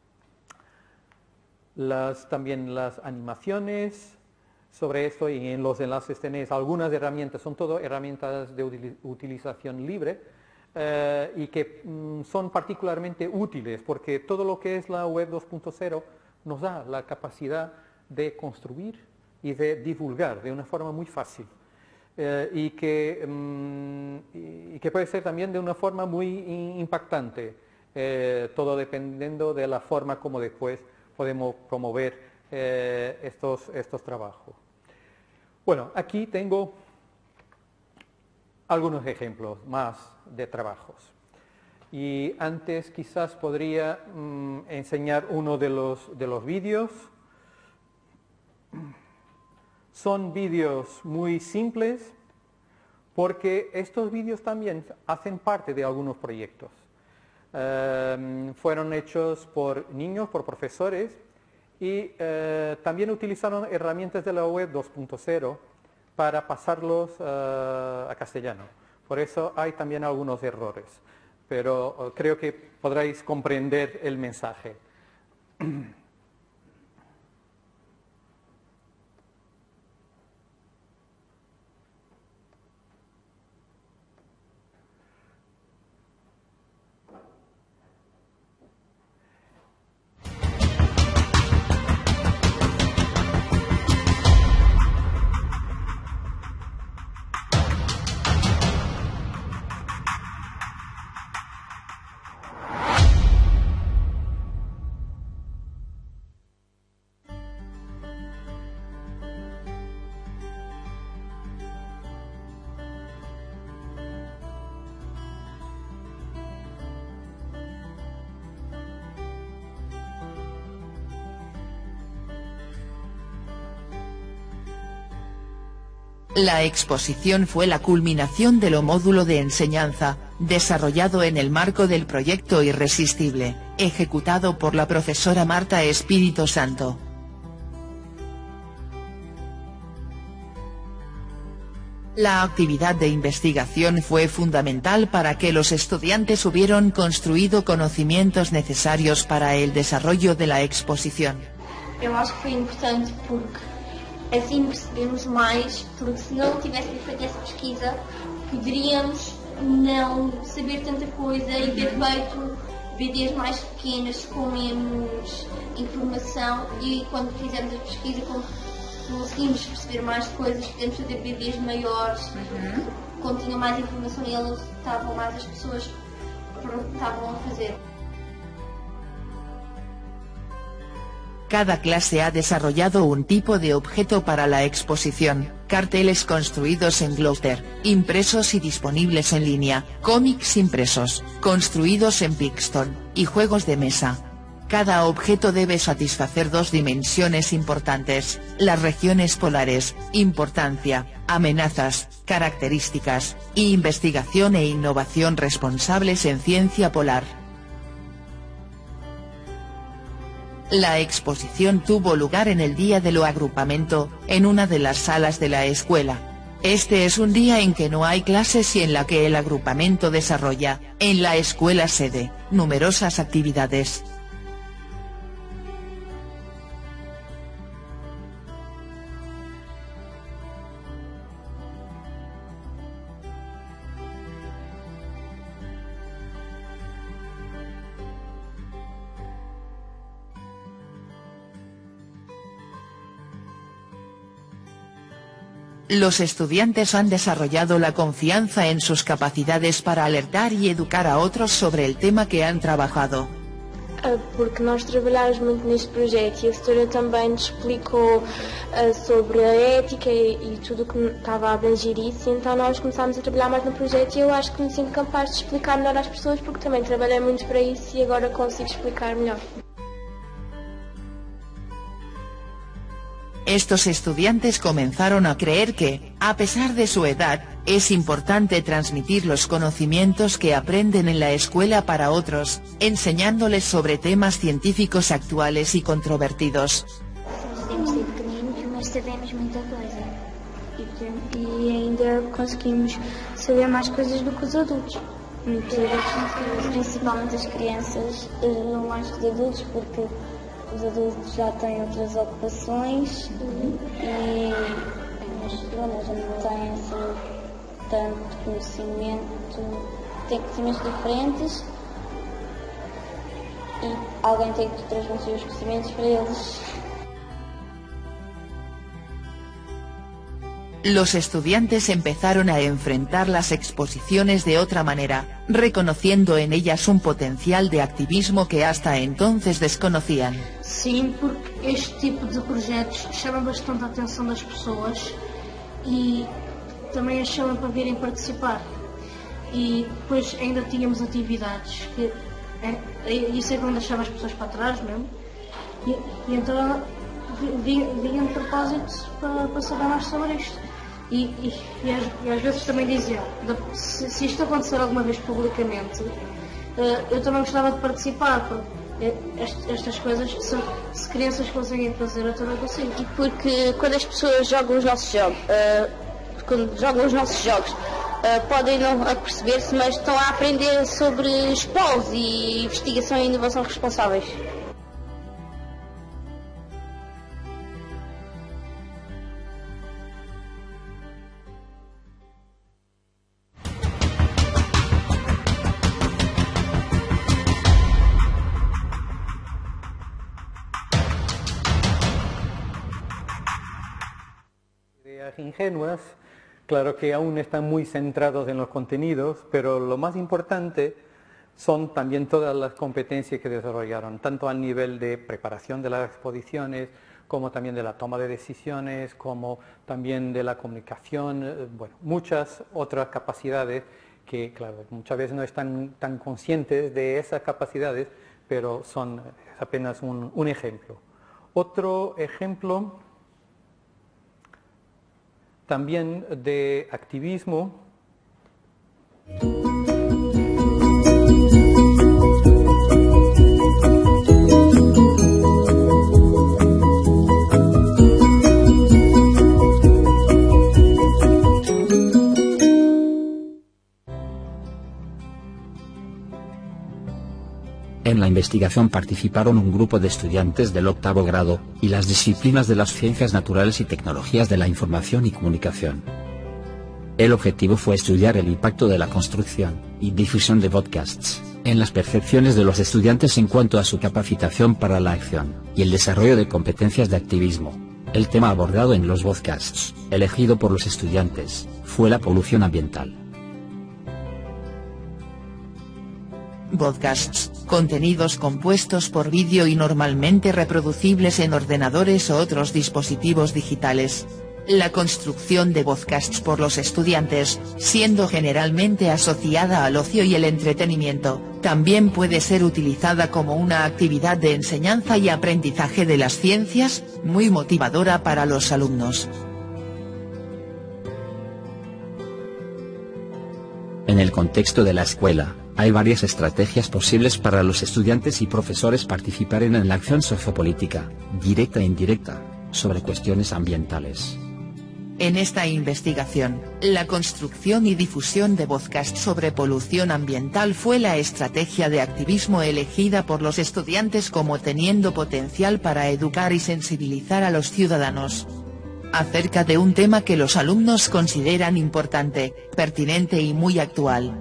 También las animaciones sobre esto, y en los enlaces tenéis algunas herramientas, son todo herramientas de utilización libre, y que son particularmente útiles porque todo lo que es la web 2.0 nos da la capacidad de construir y de divulgar de una forma muy fácil y que puede ser también de una forma muy impactante, todo dependiendo de la forma como después podemos promover estos trabajos. Bueno, aquí tengo algunos ejemplos más de trabajos. Y antes quizás podría enseñar uno de los vídeos. Son vídeos muy simples porque estos vídeos también hacen parte de algunos proyectos. Fueron hechos por niños, por profesores y también utilizaron herramientas de la web 2.0 para pasarlos a castellano. Por eso hay también algunos errores, pero creo que podréis comprender el mensaje. La exposición fue la culminación del módulo de enseñanza, desarrollado en el marco del proyecto Irresistible, ejecutado por la profesora Marta Espíritu Santo. La actividad de investigación fue fundamental para que los estudiantes hubieran construido conocimientos necesarios para el desarrollo de la exposición. Eu acho que foi importante porque assim percebemos mais, porque se não tivéssemos feito essa pesquisa, poderíamos não saber tanta coisa e ter feito BDs mais pequenas com menos informação e quando fizemos a pesquisa conseguimos perceber mais coisas, podemos fazer BDs maiores, que continham mais informação e elas estavam mais as pessoas estavam a fazer. Cada clase ha desarrollado un tipo de objeto para la exposición, carteles construidos en Gloucester, impresos y disponibles en línea, cómics impresos, construidos en Pixton, y juegos de mesa. Cada objeto debe satisfacer dos dimensiones importantes: las regiones polares, importancia, amenazas, características, y investigación e innovación responsables en ciencia polar. La exposición tuvo lugar en el día de lo agrupamiento, en una de las salas de la escuela. Este es un día en que no hay clases y en la que el agrupamiento desarrolla, en la escuela sede, numerosas actividades. Los estudiantes han desarrollado la confianza en sus capacidades para alertar y educar a otros sobre el tema que han trabajado. Porque nós trabalhámos muito neste projeto e a setora também nos explicou sobre a ética e tudo o que estava a abranger isso, então nós começámos a trabalhar mais no projeto e eu acho que me sinto capaz de explicar melhor às pessoas porque também trabalhei muito para isso e agora consigo explicar melhor. Estos estudiantes comenzaron a creer que, a pesar de su edad, es importante transmitir los conocimientos que aprenden en la escuela para otros, enseñándoles sobre temas científicos actuales y controvertidos. Podemos ser pequeninos, mas sabemos muita coisa. E ainda conseguimos saber mais coisas do que os adultos. Principalmente as crianças, mais que os adultos, porque os adultos já têm outras ocupações e já não têm assim, tanto conhecimento, têm conhecimentos diferentes e alguém tem que transmitir os conhecimentos para eles. los estudiantes empezaron a enfrentar las exposiciones de otra manera, reconociendo en ellas un potencial de activismo que hasta entonces desconocían. Sim, porque este tipo de projetos chama bastante a atenção das pessoas e também as chamam para virem participar. E depois ainda tínhamos atividades que isso é que não deixava as pessoas para trás mesmo. E então vinham de propósito para saber mais sobre isto. E às vezes também diziam, se isto acontecer alguma vez publicamente, eu também gostava de participar, porque estas coisas, se crianças conseguem fazer, eu também consigo. Porque quando as pessoas jogam os nossos jogos, podem não aperceber-se, mas estão a aprender sobre os polos e investigação e inovação responsáveis. Ingenuas, claro que aún están muy centrados en los contenidos, pero lo más importante son también todas las competencias que desarrollaron, tanto a nivel de preparación de las exposiciones, como también de la toma de decisiones, como también de la comunicación, bueno, muchas otras capacidades que, claro, muchas veces no están tan conscientes de esas capacidades, pero es apenas un ejemplo. Otro ejemplo también de activismo. En la investigación participaron un grupo de estudiantes del 8º grado, y las disciplinas de las ciencias naturales y tecnologías de la información y comunicación. El objetivo fue estudiar el impacto de la construcción y difusión de podcasts en las percepciones de los estudiantes en cuanto a su capacitación para la acción y el desarrollo de competencias de activismo. El tema abordado en los podcasts, elegido por los estudiantes, fue la polución ambiental. Podcasts, contenidos compuestos por vídeo y normalmente reproducibles en ordenadores o otros dispositivos digitales. La construcción de podcasts por los estudiantes, siendo generalmente asociada al ocio y el entretenimiento, también puede ser utilizada como una actividad de enseñanza y aprendizaje de las ciencias, muy motivadora para los alumnos. En el contexto de la escuela, hay varias estrategias posibles para los estudiantes y profesores participar en la acción sociopolítica, directa e indirecta, sobre cuestiones ambientales. En esta investigación, la construcción y difusión de podcasts sobre polución ambiental fue la estrategia de activismo elegida por los estudiantes como teniendo potencial para educar y sensibilizar a los ciudadanos acerca de un tema que los alumnos consideran importante, pertinente y muy actual.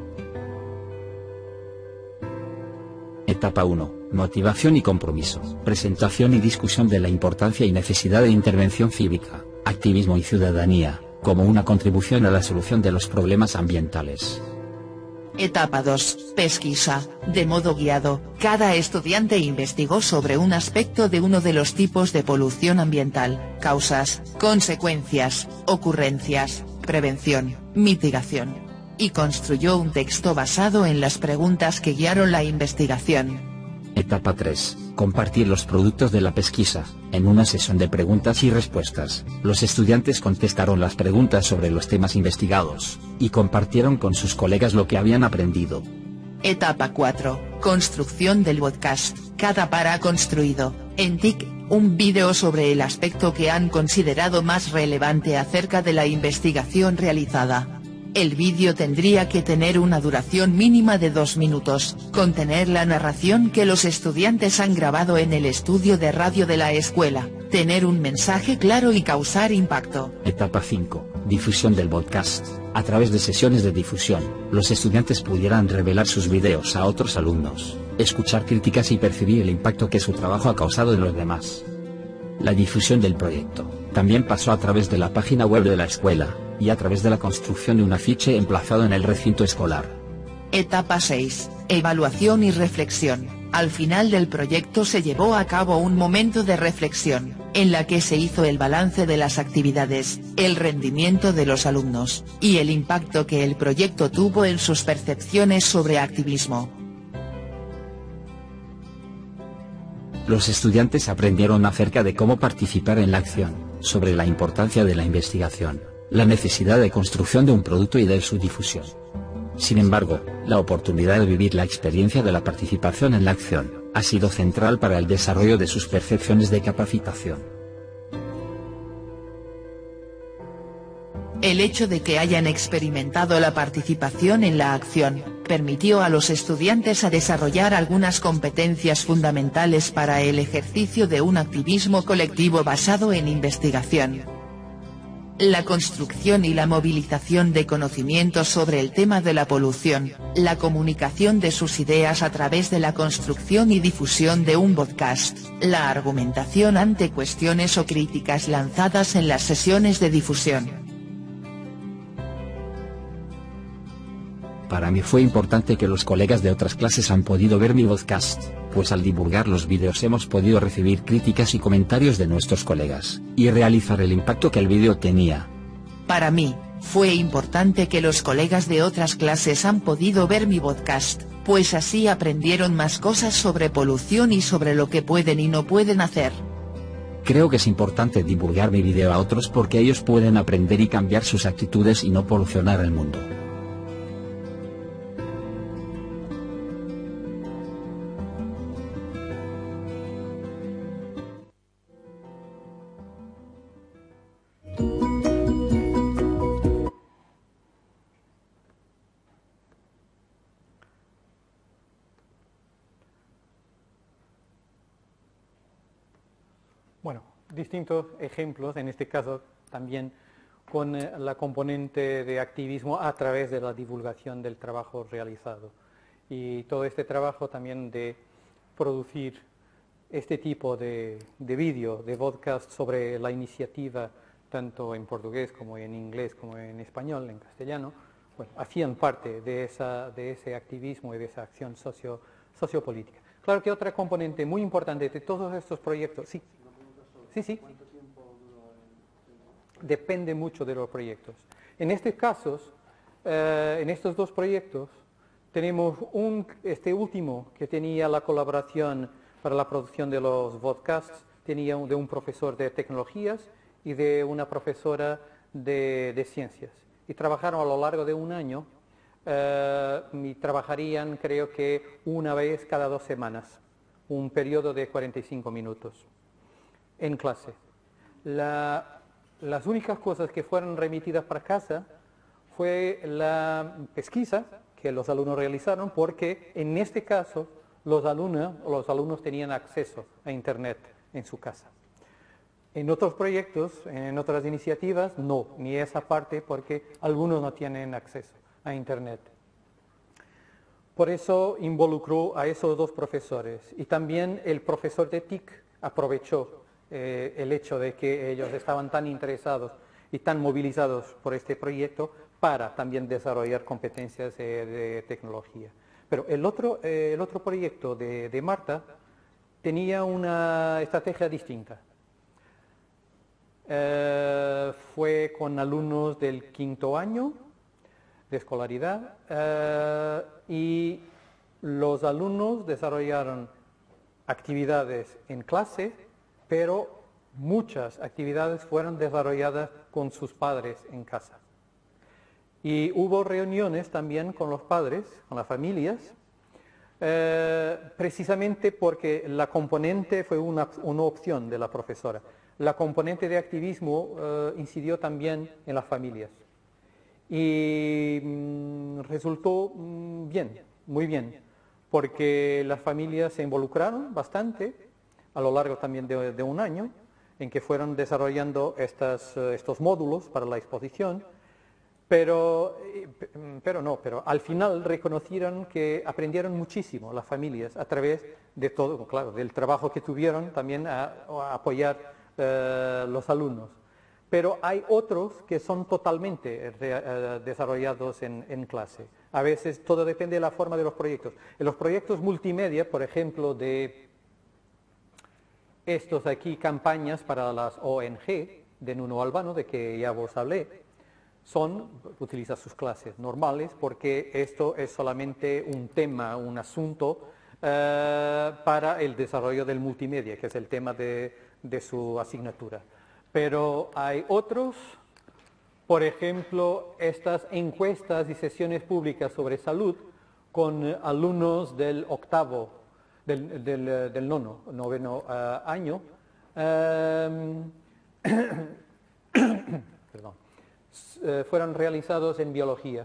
Etapa 1. Motivación y compromiso. Presentación y discusión de la importancia y necesidad de intervención cívica, activismo y ciudadanía, como una contribución a la solución de los problemas ambientales. Etapa 2. Pesquisa. De modo guiado, cada estudiante investigó sobre un aspecto de uno de los tipos de polución ambiental, causas, consecuencias, ocurrencias, prevención, mitigación. Y construyó un texto basado en las preguntas que guiaron la investigación. Etapa 3. Compartir los productos de la pesquisa. En una sesión de preguntas y respuestas, los estudiantes contestaron las preguntas sobre los temas investigados, y compartieron con sus colegas lo que habían aprendido. Etapa 4. Construcción del podcast. Cada par ha construido, en TIC, un vídeo sobre el aspecto que han considerado más relevante acerca de la investigación realizada. El vídeo tendría que tener una duración mínima de 2 minutos, contener la narración que los estudiantes han grabado en el estudio de radio de la escuela, tener un mensaje claro y causar impacto. Etapa 5. Difusión del podcast. A través de sesiones de difusión, los estudiantes pudieran revelar sus videos a otros alumnos, escuchar críticas y percibir el impacto que su trabajo ha causado en los demás. La difusión del proyecto. También pasó a través de la página web de la escuela, y a través de la construcción de un afiche emplazado en el recinto escolar. Etapa 6. Evaluación y reflexión. Al final del proyecto se llevó a cabo un momento de reflexión, en la que se hizo el balance de las actividades, el rendimiento de los alumnos, y el impacto que el proyecto tuvo en sus percepciones sobre activismo. Los estudiantes aprendieron acerca de cómo participar en la acción, sobre la importancia de la investigación, la necesidad de construcción de un producto y de su difusión. Sin embargo, la oportunidad de vivir la experiencia de la participación en la acción, ha sido central para el desarrollo de sus percepciones de capacitación. El hecho de que hayan experimentado la participación en la acción, permitió a los estudiantes a desarrollar algunas competencias fundamentales para el ejercicio de un activismo colectivo basado en investigación. La construcción y la movilización de conocimientos sobre el tema de la polución, la comunicación de sus ideas a través de la construcción y difusión de un podcast, la argumentación ante cuestiones o críticas lanzadas en las sesiones de difusión. Para mí fue importante que los colegas de otras clases han podido ver mi podcast, pues al divulgar los vídeos hemos podido recibir críticas y comentarios de nuestros colegas, y realizar el impacto que el vídeo tenía. Para mí, fue importante que los colegas de otras clases han podido ver mi podcast, pues así aprendieron más cosas sobre polución y sobre lo que pueden y no pueden hacer. Creo que es importante divulgar mi vídeo a otros porque ellos pueden aprender y cambiar sus actitudes y no polucionar el mundo. Bueno, distintos ejemplos, en este caso también con la componente de activismo a través de la divulgación del trabajo realizado. Y todo este trabajo también de producir este tipo de vídeo, de podcast sobre la iniciativa, tanto en portugués como en inglés, como en español, en castellano, bueno, hacían parte de ese activismo y de esa acción sociopolítica. Claro que otra componente muy importante de todos estos proyectos, sí. Sí. Depende mucho de los proyectos. En estos casos, en estos dos proyectos, tenemos este último que tenía la colaboración para la producción de los podcasts, tenía de un profesor de tecnologías y de una profesora de ciencias. Y trabajaron a lo largo de un año y trabajarían creo que una vez cada 2 semanas, un periodo de 45 minutos. En clase. Las únicas cosas que fueron remitidas para casa fue la pesquisa que los alumnos realizaron, porque en este caso los alumnos tenían acceso a Internet en su casa. En otros proyectos, en otras iniciativas, no, ni esa parte, porque algunos no tienen acceso a Internet. Por eso involucró a esos 2 profesores, y también el profesor de TIC aprovechó el hecho de que ellos estaban tan interesados y tan movilizados por este proyecto para también desarrollar competencias de tecnología. Pero el otro proyecto de Marta tenía una estrategia distinta. Fue con alumnos del 5º año de escolaridad y los alumnos desarrollaron actividades en clase, pero muchas actividades fueron desarrolladas con sus padres en casa. Y hubo reuniones también con los padres, con las familias, precisamente porque la componente fue una opción de la profesora. La componente de activismo incidió también en las familias. Y resultó bien, muy bien, porque las familias se involucraron bastante a lo largo también de un año, en que fueron desarrollando estos módulos para la exposición, pero al final reconocieron que aprendieron muchísimo las familias a través de todo, claro, del trabajo que tuvieron también a apoyar los alumnos. pero hay otros que son totalmente desarrollados en clase. A veces todo depende de la forma de los proyectos. En los proyectos multimedia, por ejemplo, de estos aquí, campañas para las ONG de Nuno Albano, de que ya os hablé, utiliza sus clases normales porque esto es solamente un tema, un asunto para el desarrollo del multimedia, que es el tema de su asignatura. Pero hay otros, por ejemplo, estas encuestas y sesiones públicas sobre salud con alumnos del octavo, del noveno año, perdón, fueron realizados en biología.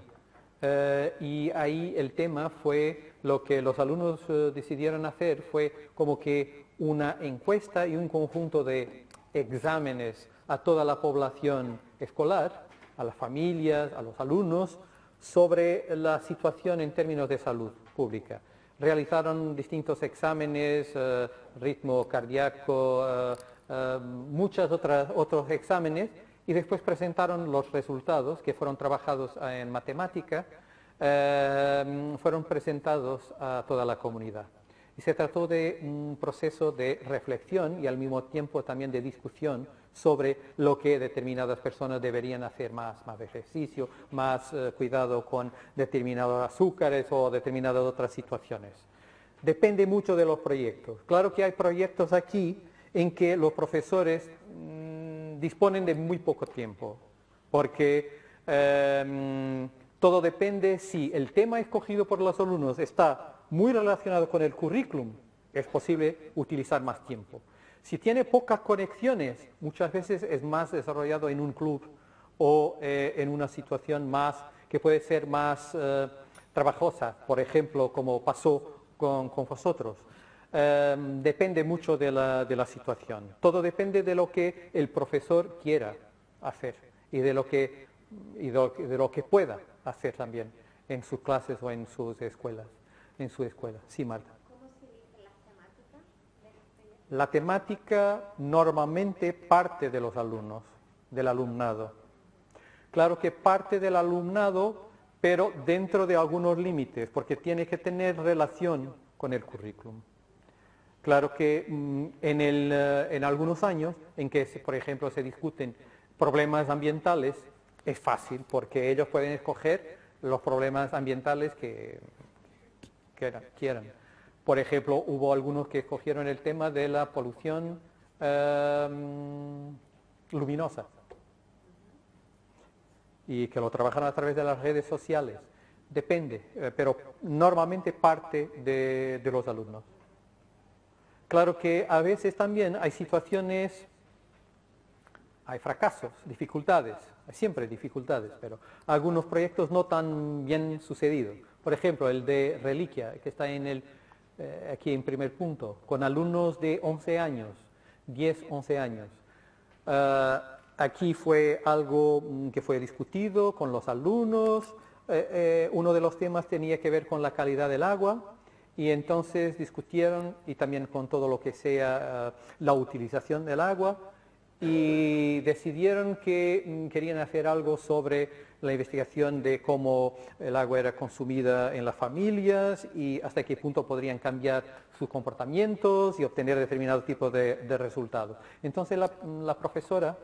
Y ahí el tema fue, lo que los alumnos decidieron hacer fue como que una encuesta y un conjunto de exámenes a toda la población escolar, a las familias, a los alumnos, sobre la situación en términos de salud pública. Realizaron distintos exámenes, ritmo cardíaco, muchos otros exámenes, y después presentaron los resultados que fueron trabajados en matemática, fueron presentados a toda la comunidad. Y se trató de un proceso de reflexión y al mismo tiempo también de discusión sobre lo que determinadas personas deberían hacer, más ejercicio, más cuidado con determinados azúcares o determinadas otras situaciones. Depende mucho de los proyectos. Claro que hay proyectos aquí en que los profesores disponen de muy poco tiempo, porque todo depende si el tema escogido por los alumnos está muy relacionado con el currículum, es posible utilizar más tiempo. Si tiene pocas conexiones, muchas veces es más desarrollado en un club o en una situación más que puede ser más trabajosa, por ejemplo, como pasó con vosotros. Depende mucho de la situación. Todo depende de lo que el profesor quiera hacer y de lo que pueda hacer también en sus clases o en sus escuelas. En su escuela. Sí, Marta. ¿Cómo se eligen las temáticas de los proyectos? La temática normalmente parte de los alumnos, del alumnado. Claro que parte del alumnado, pero dentro de algunos límites, porque tiene que tener relación con el currículum. Claro que en algunos años en que, por ejemplo, se discuten problemas ambientales, es fácil, porque ellos pueden escoger los problemas ambientales que quieran. Por ejemplo, hubo algunos que escogieron el tema de la polución luminosa y que lo trabajaron a través de las redes sociales. Depende, pero normalmente parte de los alumnos. Claro que a veces también hay situaciones, hay fracasos, dificultades, hay siempre dificultades, pero algunos proyectos no tan bien sucedidos. Por ejemplo, el de Reliquia, que está aquí en primer punto, con alumnos de 11 años, 10, 11 años. Aquí fue algo que fue discutido con los alumnos. Uno de los temas tenía que ver con la calidad del agua y entonces discutieron y también con todo lo que sea la utilización del agua y decidieron que querían hacer algo sobre la investigación de cómo el agua era consumida en las familias y hasta qué punto podrían cambiar sus comportamientos y obtener determinado tipo de resultados. Entonces la profesora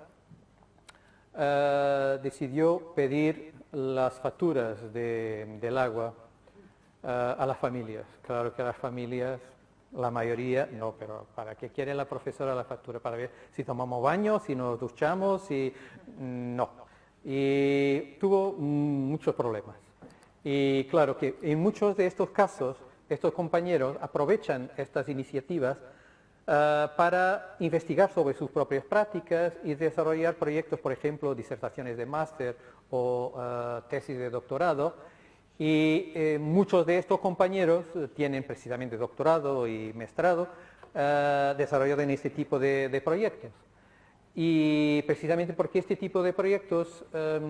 decidió pedir las facturas del agua a las familias. Claro que las familias, la mayoría, no, pero ¿para qué quiere la profesora la factura? Para ver si tomamos baño, si nos duchamos, si no. Y tuvo muchos problemas. Y claro que en muchos de estos casos, estos compañeros aprovechan estas iniciativas para investigar sobre sus propias prácticas y desarrollar proyectos, por ejemplo, disertaciones de máster o tesis de doctorado. Y muchos de estos compañeros tienen precisamente doctorado y maestrado desarrollado en este tipo de proyectos. Y precisamente porque este tipo de proyectos,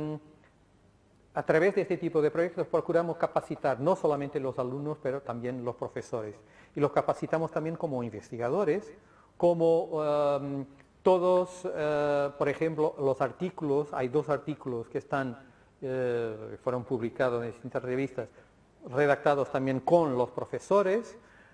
a través de este tipo de proyectos procuramos capacitar no solamente los alumnos, pero también los profesores. Y los capacitamos también como investigadores, como todos, por ejemplo, los artículos, hay 2 artículos que están, fueron publicados en distintas revistas, redactados también con los profesores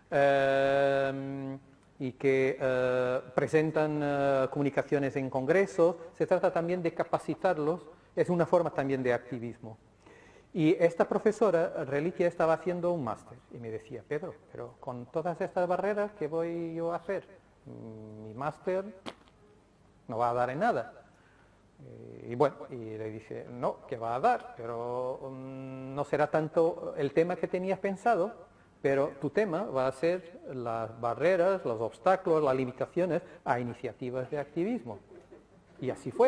y que presentan comunicaciones en congresos. Se trata también de capacitarlos, es una forma también de activismo. Y esta profesora, Reliquia, estaba haciendo un máster y me decía: Pedro, pero con todas estas barreras, ¿qué voy yo a hacer? Mi máster no va a dar en nada. Y bueno, y le dije: no, que va a dar, pero no será tanto el tema que tenías pensado, pero tu tema va a ser las barreras, los obstáculos, las limitaciones a iniciativas de activismo. Y así fue.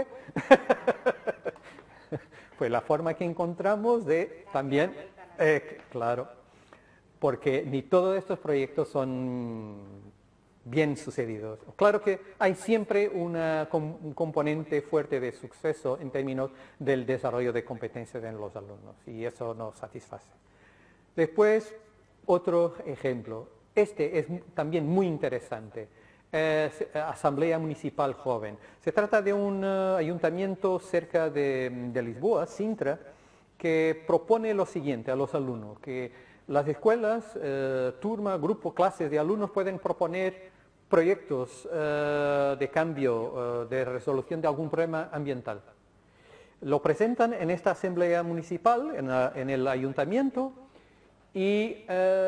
Fue la forma que encontramos de también, claro, porque ni todos estos proyectos son bien sucedidos. Claro que hay siempre un componente fuerte de suceso en términos del desarrollo de competencias en los alumnos, y eso nos satisface. Después, otro ejemplo. Este es también muy interesante. Asamblea Municipal Joven. Se trata de un ayuntamiento cerca de Lisboa, Sintra, que propone lo siguiente a los alumnos, que las escuelas, turma, grupo, clases de alumnos pueden proponer proyectos de cambio, de resolución de algún problema ambiental. Lo presentan en esta asamblea municipal, en el ayuntamiento, y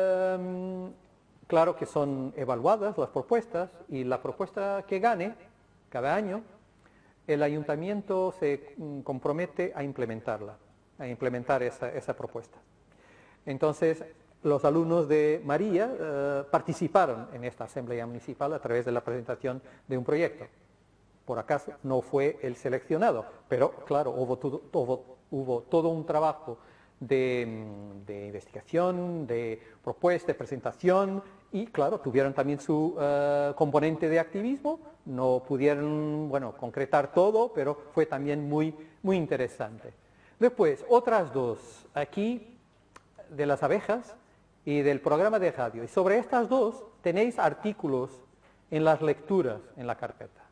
claro que son evaluadas las propuestas, y la propuesta que gane cada año, el ayuntamiento se compromete a implementarla, a implementar esa propuesta. Entonces, los alumnos de María participaron en esta asamblea municipal a través de la presentación de un proyecto. Por acaso no fue el seleccionado, pero claro, hubo todo un trabajo de investigación, de propuesta, de presentación, y claro, tuvieron también su componente de activismo. No pudieron, bueno, concretar todo, pero fue también muy interesante. Después, otras 2, aquí de las abejas y del programa de radio. Y sobre estas 2 tenéis artículos en las lecturas en la carpeta.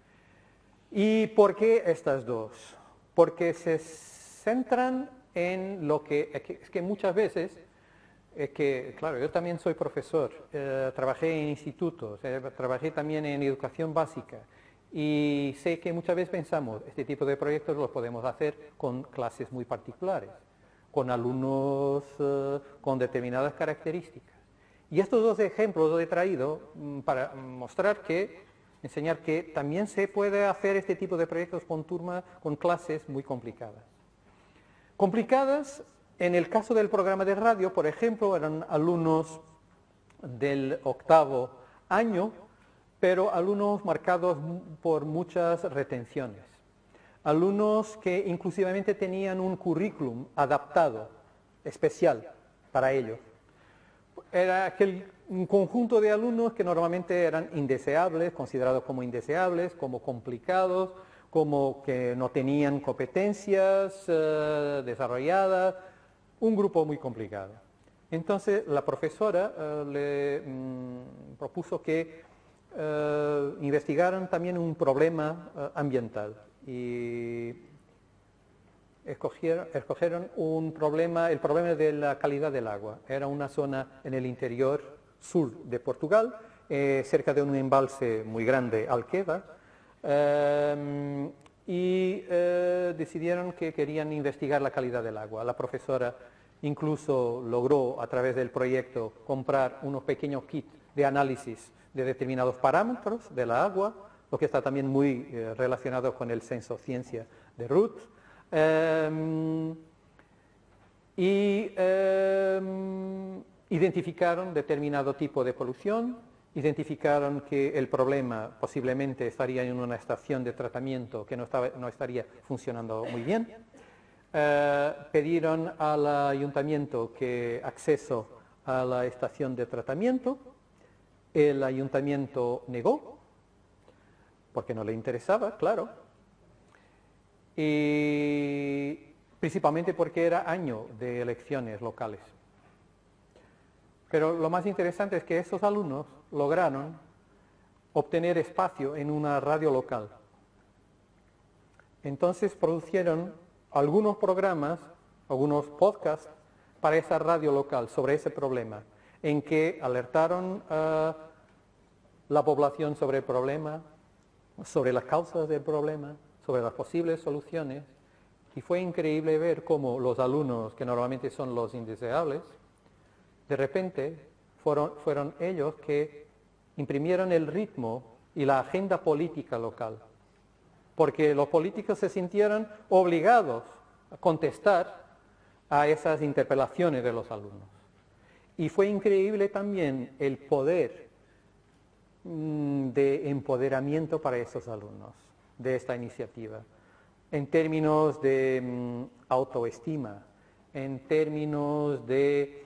¿Y por qué estas 2? Porque se centran en lo que, es que muchas veces, claro, yo también soy profesor, trabajé en institutos, trabajé también en educación básica, y sé que muchas veces pensamos, este tipo de proyectos los podemos hacer con clases muy particulares, con alumnos con determinadas características. Y estos 2 ejemplos los he traído para mostrar enseñar que también se puede hacer este tipo de proyectos con turma, con clases muy complicadas. Complicadas, en el caso del programa de radio, por ejemplo, eran alumnos del 8º año, pero alumnos marcados por muchas retenciones. Alumnos que inclusivamente tenían un currículum adaptado, especial para ellos. Era un conjunto de alumnos que normalmente eran indeseables, considerados como indeseables, como complicados, como que no tenían competencias desarrolladas, un grupo muy complicado. Entonces la profesora le propuso que investigaran también un problema ambiental, y escogieron el problema de la calidad del agua. Era una zona en el interior sur de Portugal, cerca de un embalse muy grande, Alqueva, y decidieron que querían investigar la calidad del agua. La profesora incluso logró, a través del proyecto, comprar unos pequeños kits de análisis de determinados parámetros de la agua, lo que está también muy relacionado con el censo ciencia de Ruth. Identificaron determinado tipo de polución, identificaron que el problema posiblemente estaría en una estación de tratamiento que no estaría funcionando muy bien. Pidieron al ayuntamiento que acceso a la estación de tratamiento. El ayuntamiento negó, porque no le interesaba, claro, y principalmente porque era año de elecciones locales. Pero lo más interesante es que esos alumnos lograron obtener espacio en una radio local. Entonces producieron algunos programas, algunos podcasts para esa radio local sobre ese problema, en que alertaron a la población sobre el problema, sobre las causas del problema, sobre las posibles soluciones, y fue increíble ver cómo los alumnos, que normalmente son los indeseables, de repente fueron ellos que imprimieron el ritmo y la agenda política local, porque los políticos se sintieron obligados a contestar a esas interpelaciones de los alumnos. Y fue increíble también el poder de empoderamiento para esos alumnos de esta iniciativa, en términos de autoestima, en términos de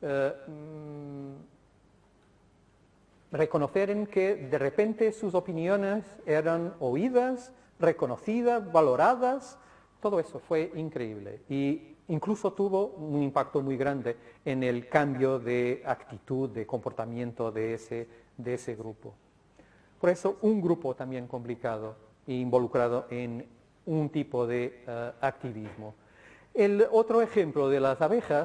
reconocer que de repente sus opiniones eran oídas, reconocidas, valoradas. Todo eso fue increíble y incluso tuvo un impacto muy grande en el cambio de actitud, de comportamiento de ese grupo. Por eso un grupo también complicado e involucrado en un tipo de activismo. El otro ejemplo de las abejas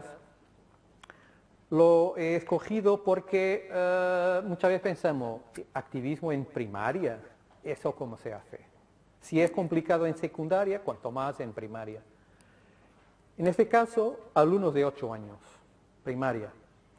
lo he escogido porque muchas veces pensamos, activismo en primaria, ¿eso cómo se hace? Si es complicado en secundaria, cuanto más en primaria. En este caso, alumnos de 8 años, primaria,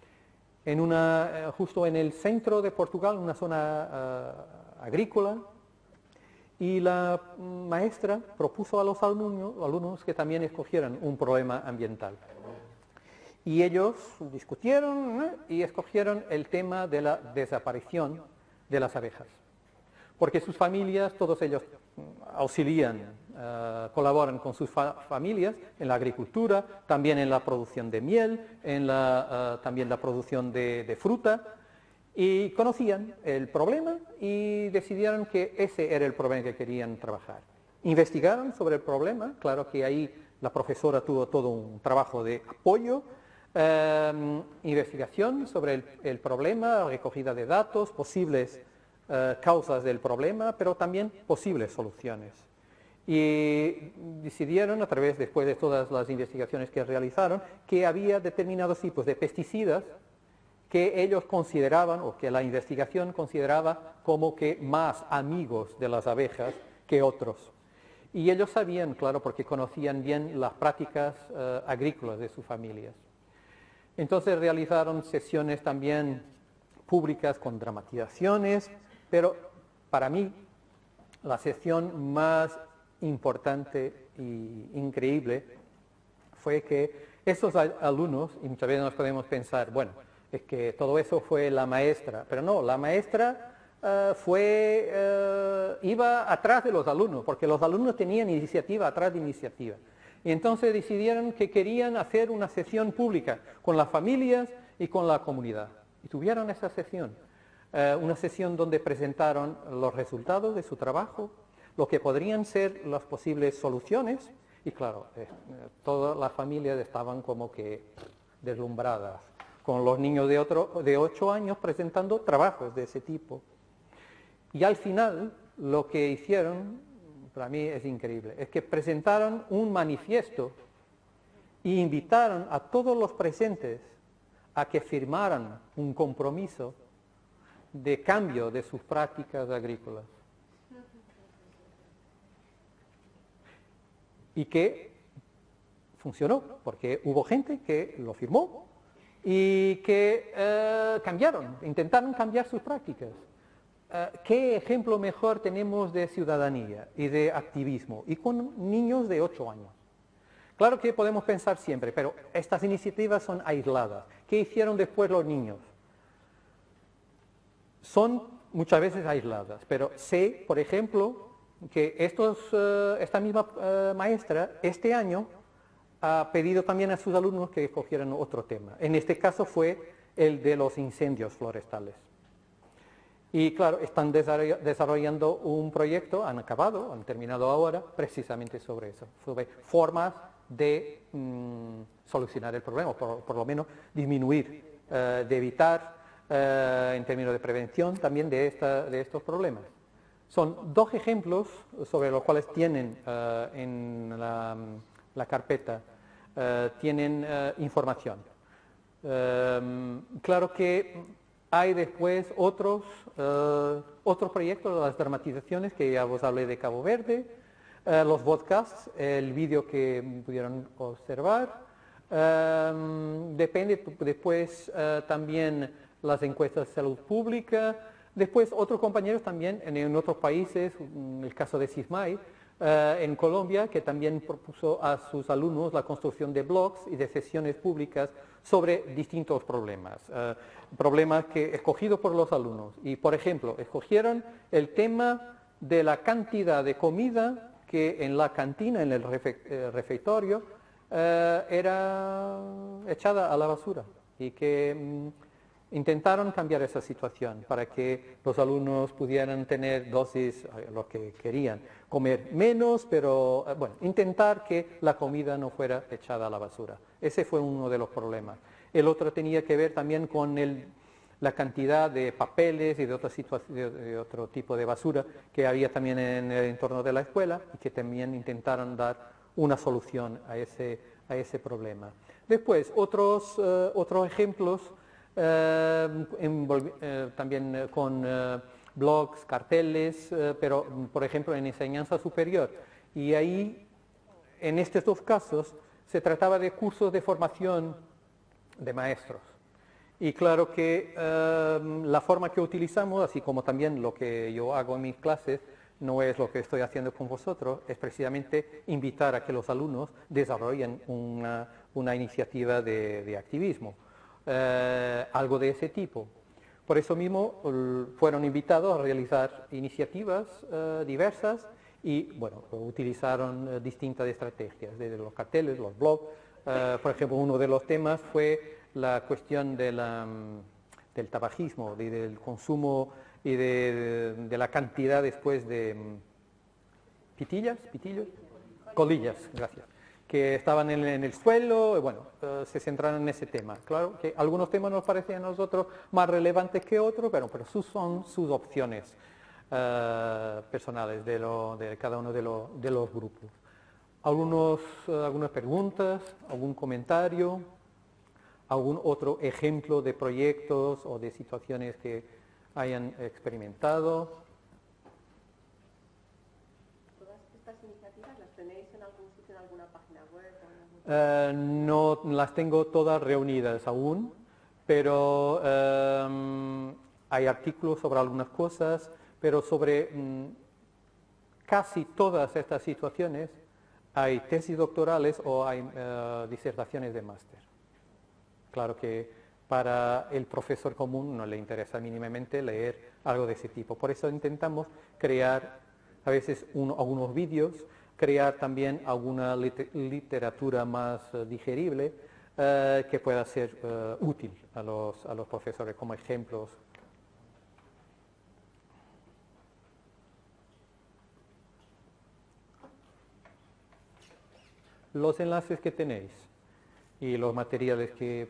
justo en el centro de Portugal, una zona agrícola, y la maestra propuso a los alumnos que también escogieran un problema ambiental. Y ellos discutieron y escogieron el tema de la desaparición de las abejas. Porque sus familias, todos ellos auxilian, colaboran con sus familias en la agricultura, también en la producción de miel, también la producción de fruta, y conocían el problema y decidieron que ese era el problema que querían trabajar. Investigaron sobre el problema, claro que ahí la profesora tuvo todo un trabajo de apoyo, investigación sobre el problema, recogida de datos, posibles causas del problema, pero también posibles soluciones. Y decidieron, después de todas las investigaciones que realizaron, que había determinados tipos de pesticidas que ellos consideraban, o que la investigación consideraba como que más amigos de las abejas que otros. Y ellos sabían, claro, porque conocían bien las prácticas agrícolas de sus familias. Entonces realizaron sesiones también públicas con dramatizaciones, pero para mí la sesión más importante y increíble fue que esos alumnos, y muchas veces nos podemos pensar, bueno, es que todo eso fue la maestra, pero no, la maestra iba atrás de los alumnos, porque los alumnos tenían iniciativa atrás de iniciativa. Y entonces decidieron que querían hacer una sesión pública con las familias y con la comunidad. Y tuvieron esa sesión, una sesión donde presentaron los resultados de su trabajo, lo que podrían ser las posibles soluciones, y claro, todas las familias estaban como que deslumbradas, con los niños de 8 años presentando trabajos de ese tipo. Y al final, lo que hicieron, para mí es increíble, es que presentaron un manifiesto e invitaron a todos los presentes a que firmaran un compromiso de cambio de sus prácticas agrícolas. Y que funcionó, porque hubo gente que lo firmó y que intentaron cambiar sus prácticas. ¿Qué ejemplo mejor tenemos de ciudadanía y de activismo? Y con niños de 8 años. Claro que podemos pensar siempre, pero estas iniciativas son aisladas. ¿Qué hicieron después los niños? Son muchas veces aisladas, pero sé, por ejemplo, que esta misma maestra este año ha pedido también a sus alumnos que escogieran otro tema. En este caso fue el de los incendios forestales. Y claro, están desarrollando un proyecto, han terminado ahora, precisamente sobre eso, sobre formas de solucionar el problema, por lo menos disminuir, de evitar en términos de prevención también de estos problemas. Son 2 ejemplos sobre los cuales tienen en la carpeta, tienen información. Claro que hay después otros proyectos, las dramatizaciones que ya os hablé de Cabo Verde, los podcasts, el vídeo que pudieron observar, depende después también las encuestas de salud pública, después otros compañeros también en otros países, el caso de Sismay, en Colombia, que también propuso a sus alumnos la construcción de blogs y de sesiones públicas sobre distintos problemas. Problemas que escogidos por los alumnos. Y, por ejemplo, escogieron el tema de la cantidad de comida que en la cantina, en el refectorio, era echada a la basura. Y que intentaron cambiar esa situación para que los alumnos pudieran tener dosis, lo que querían, comer menos, pero bueno, intentar que la comida no fuera echada a la basura. Ese fue uno de los problemas. El otro tenía que ver también con la cantidad de papeles y de otro tipo de basura que había también en el entorno de la escuela y que también intentaron dar una solución a ese problema. Después, otros ejemplos también con blogs, carteles, pero por ejemplo en enseñanza superior. Y ahí, en estos 2 casos, se trataba de cursos de formación de maestros. Y claro que la forma que utilizamos, así como también lo que yo hago en mis clases, no es lo que estoy haciendo con vosotros, es precisamente invitar a que los alumnos desarrollen una iniciativa de activismo. Algo de ese tipo. Por eso mismo fueron invitados a realizar iniciativas diversas y bueno, utilizaron distintas estrategias, desde los carteles, los blogs. Por ejemplo, uno de los temas fue la cuestión del tabagismo, del consumo y de la cantidad después de colillas, gracias, que estaban en el suelo, bueno, se centraron en ese tema. Claro que algunos temas nos parecían a nosotros más relevantes que otros, pero son sus opciones personales de cada uno de los grupos. Algunas preguntas, algún comentario, algún otro ejemplo de proyectos o de situaciones que hayan experimentado. No las tengo todas reunidas aún, pero hay artículos sobre algunas cosas, pero sobre casi todas estas situaciones hay tesis doctorales o hay disertaciones de máster. Claro que para el profesor común no le interesa mínimamente leer algo de ese tipo. Por eso intentamos crear a veces algunos vídeos, crear también alguna literatura más digerible que pueda ser útil a los profesores como ejemplos. Los enlaces que tenéis y los materiales que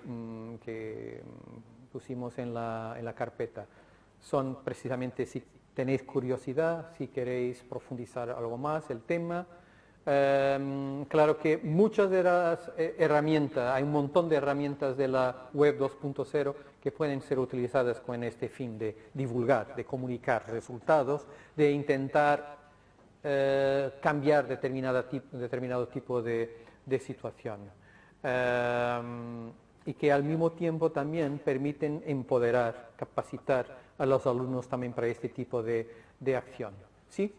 pusimos en la carpeta son precisamente si tenéis curiosidad, si queréis profundizar algo más el tema. Claro que muchas de las herramientas, hay un montón de herramientas de la web 2.0 que pueden ser utilizadas con este fin de divulgar, de comunicar resultados, de intentar cambiar determinado tipo de situación. Y que al mismo tiempo también permiten empoderar, capacitar a los alumnos también para este tipo de acción. ¿Sí?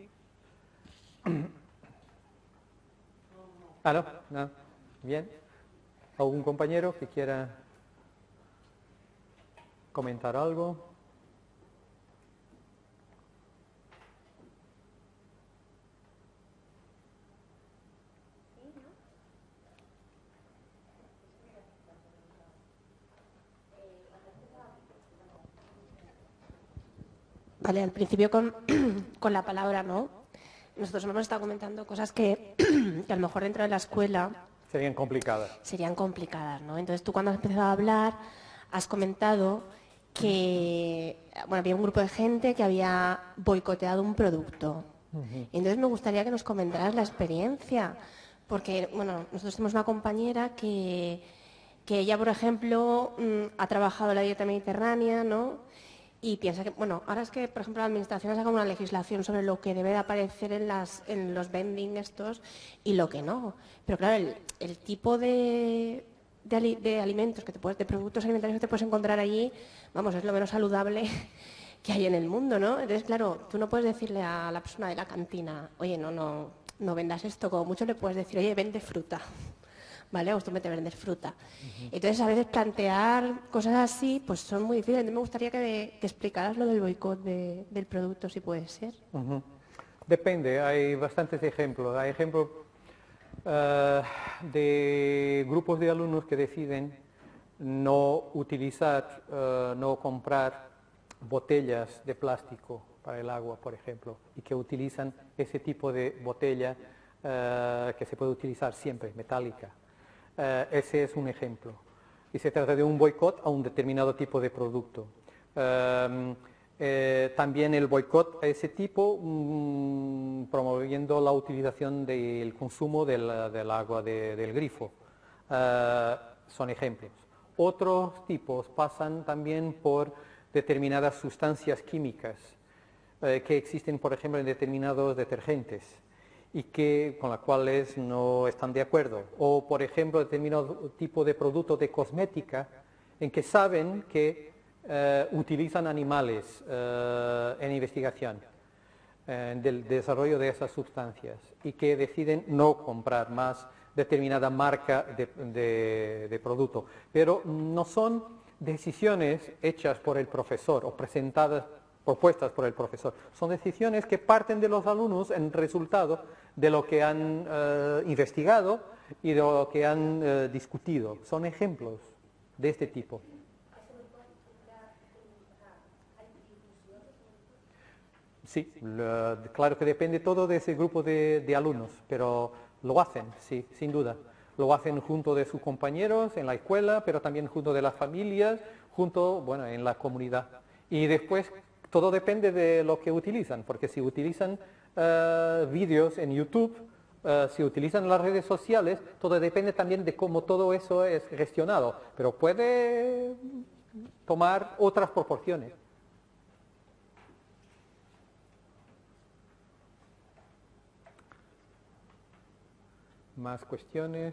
No. Bien. ¿Algún compañero que quiera comentar algo? Vale, al principio con la palabra, ¿no? Nosotros hemos estado comentando cosas que a lo mejor dentro de la escuela serían complicadas, ¿no? Entonces tú cuando has empezado a hablar has comentado que había un grupo de gente que había boicoteado un producto. Entonces me gustaría que nos comentaras la experiencia, porque nosotros tenemos una compañera que ella, por ejemplo, ha trabajado la dieta mediterránea, ¿no? Y piensa que, ahora es que, por ejemplo, la administración ha sacado una legislación sobre lo que debe de aparecer en los vending estos y lo que no. Pero claro, el tipo de alimentos de productos alimentarios que te puedes encontrar allí, es lo menos saludable que hay en el mundo, ¿no? Entonces, claro, tú no puedes decirle a la persona de la cantina, oye, no vendas esto, como mucho le puedes decir, oye, vende fruta, ¿vale? O tú me te vendes fruta. Entonces, a veces plantear cosas así, pues son muy difíciles. Entonces, me gustaría que explicaras lo del boicot del producto, si puede ser. Depende, hay bastantes ejemplos. Hay ejemplos de grupos de alumnos que deciden no utilizar, no comprar botellas de plástico para el agua, por ejemplo, y que utilizan ese tipo de botella que se puede utilizar siempre, metálica. Ese es un ejemplo. Y se trata de un boicot a un determinado tipo de producto. También el boicot a ese tipo promoviendo la utilización del consumo del agua del grifo. Son ejemplos. Otros tipos pasan también por determinadas sustancias químicas que existen, por ejemplo, en determinados detergentes y con las cuales no están de acuerdo. O, por ejemplo, determinado tipo de producto de cosmética en que saben que utilizan animales en investigación del desarrollo de esas sustancias y que deciden no comprar más determinada marca de producto. Pero no son decisiones hechas por el profesor o propuestas por el profesor. Son decisiones que parten de los alumnos en resultado de lo que han investigado y de lo que han discutido. Son ejemplos de este tipo. Sí, claro que depende todo de ese grupo de alumnos, pero lo hacen, sí, sin duda. Lo hacen junto de sus compañeros en la escuela, pero también junto de las familias, en la comunidad. Y después todo depende de lo que utilizan, porque si utilizan vídeos en YouTube, si utilizan las redes sociales, todo depende también de cómo todo eso es gestionado, pero puede tomar otras proporciones. Más cuestiones.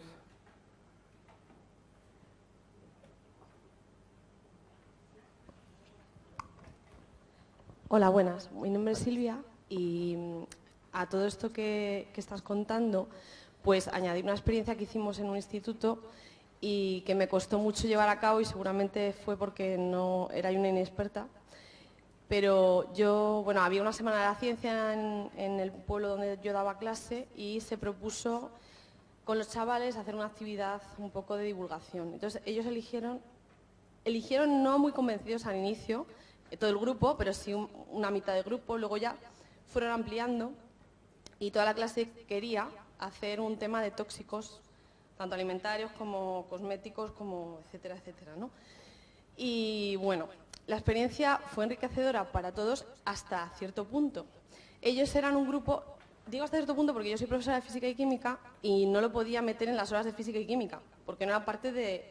Hola, buenas. Mi nombre es Silvia y a todo esto que estás contando, pues añadí una experiencia que hicimos en un instituto y que me costó mucho llevar a cabo y seguramente fue porque no era una inexperta. Pero había una semana de la ciencia en el pueblo donde yo daba clase y se propuso con los chavales hacer una actividad un poco de divulgación. Entonces ellos eligieron no muy convencidos al inicio, todo el grupo, pero sí una mitad del grupo, luego ya fueron ampliando y toda la clase quería hacer un tema de tóxicos, tanto alimentarios como cosméticos, como etcétera, etcétera, ¿no? Y bueno, la experiencia fue enriquecedora para todos hasta cierto punto. Ellos eran un grupo, digo hasta cierto punto porque yo soy profesora de física y química y no lo podía meter en las horas de física y química, porque no era parte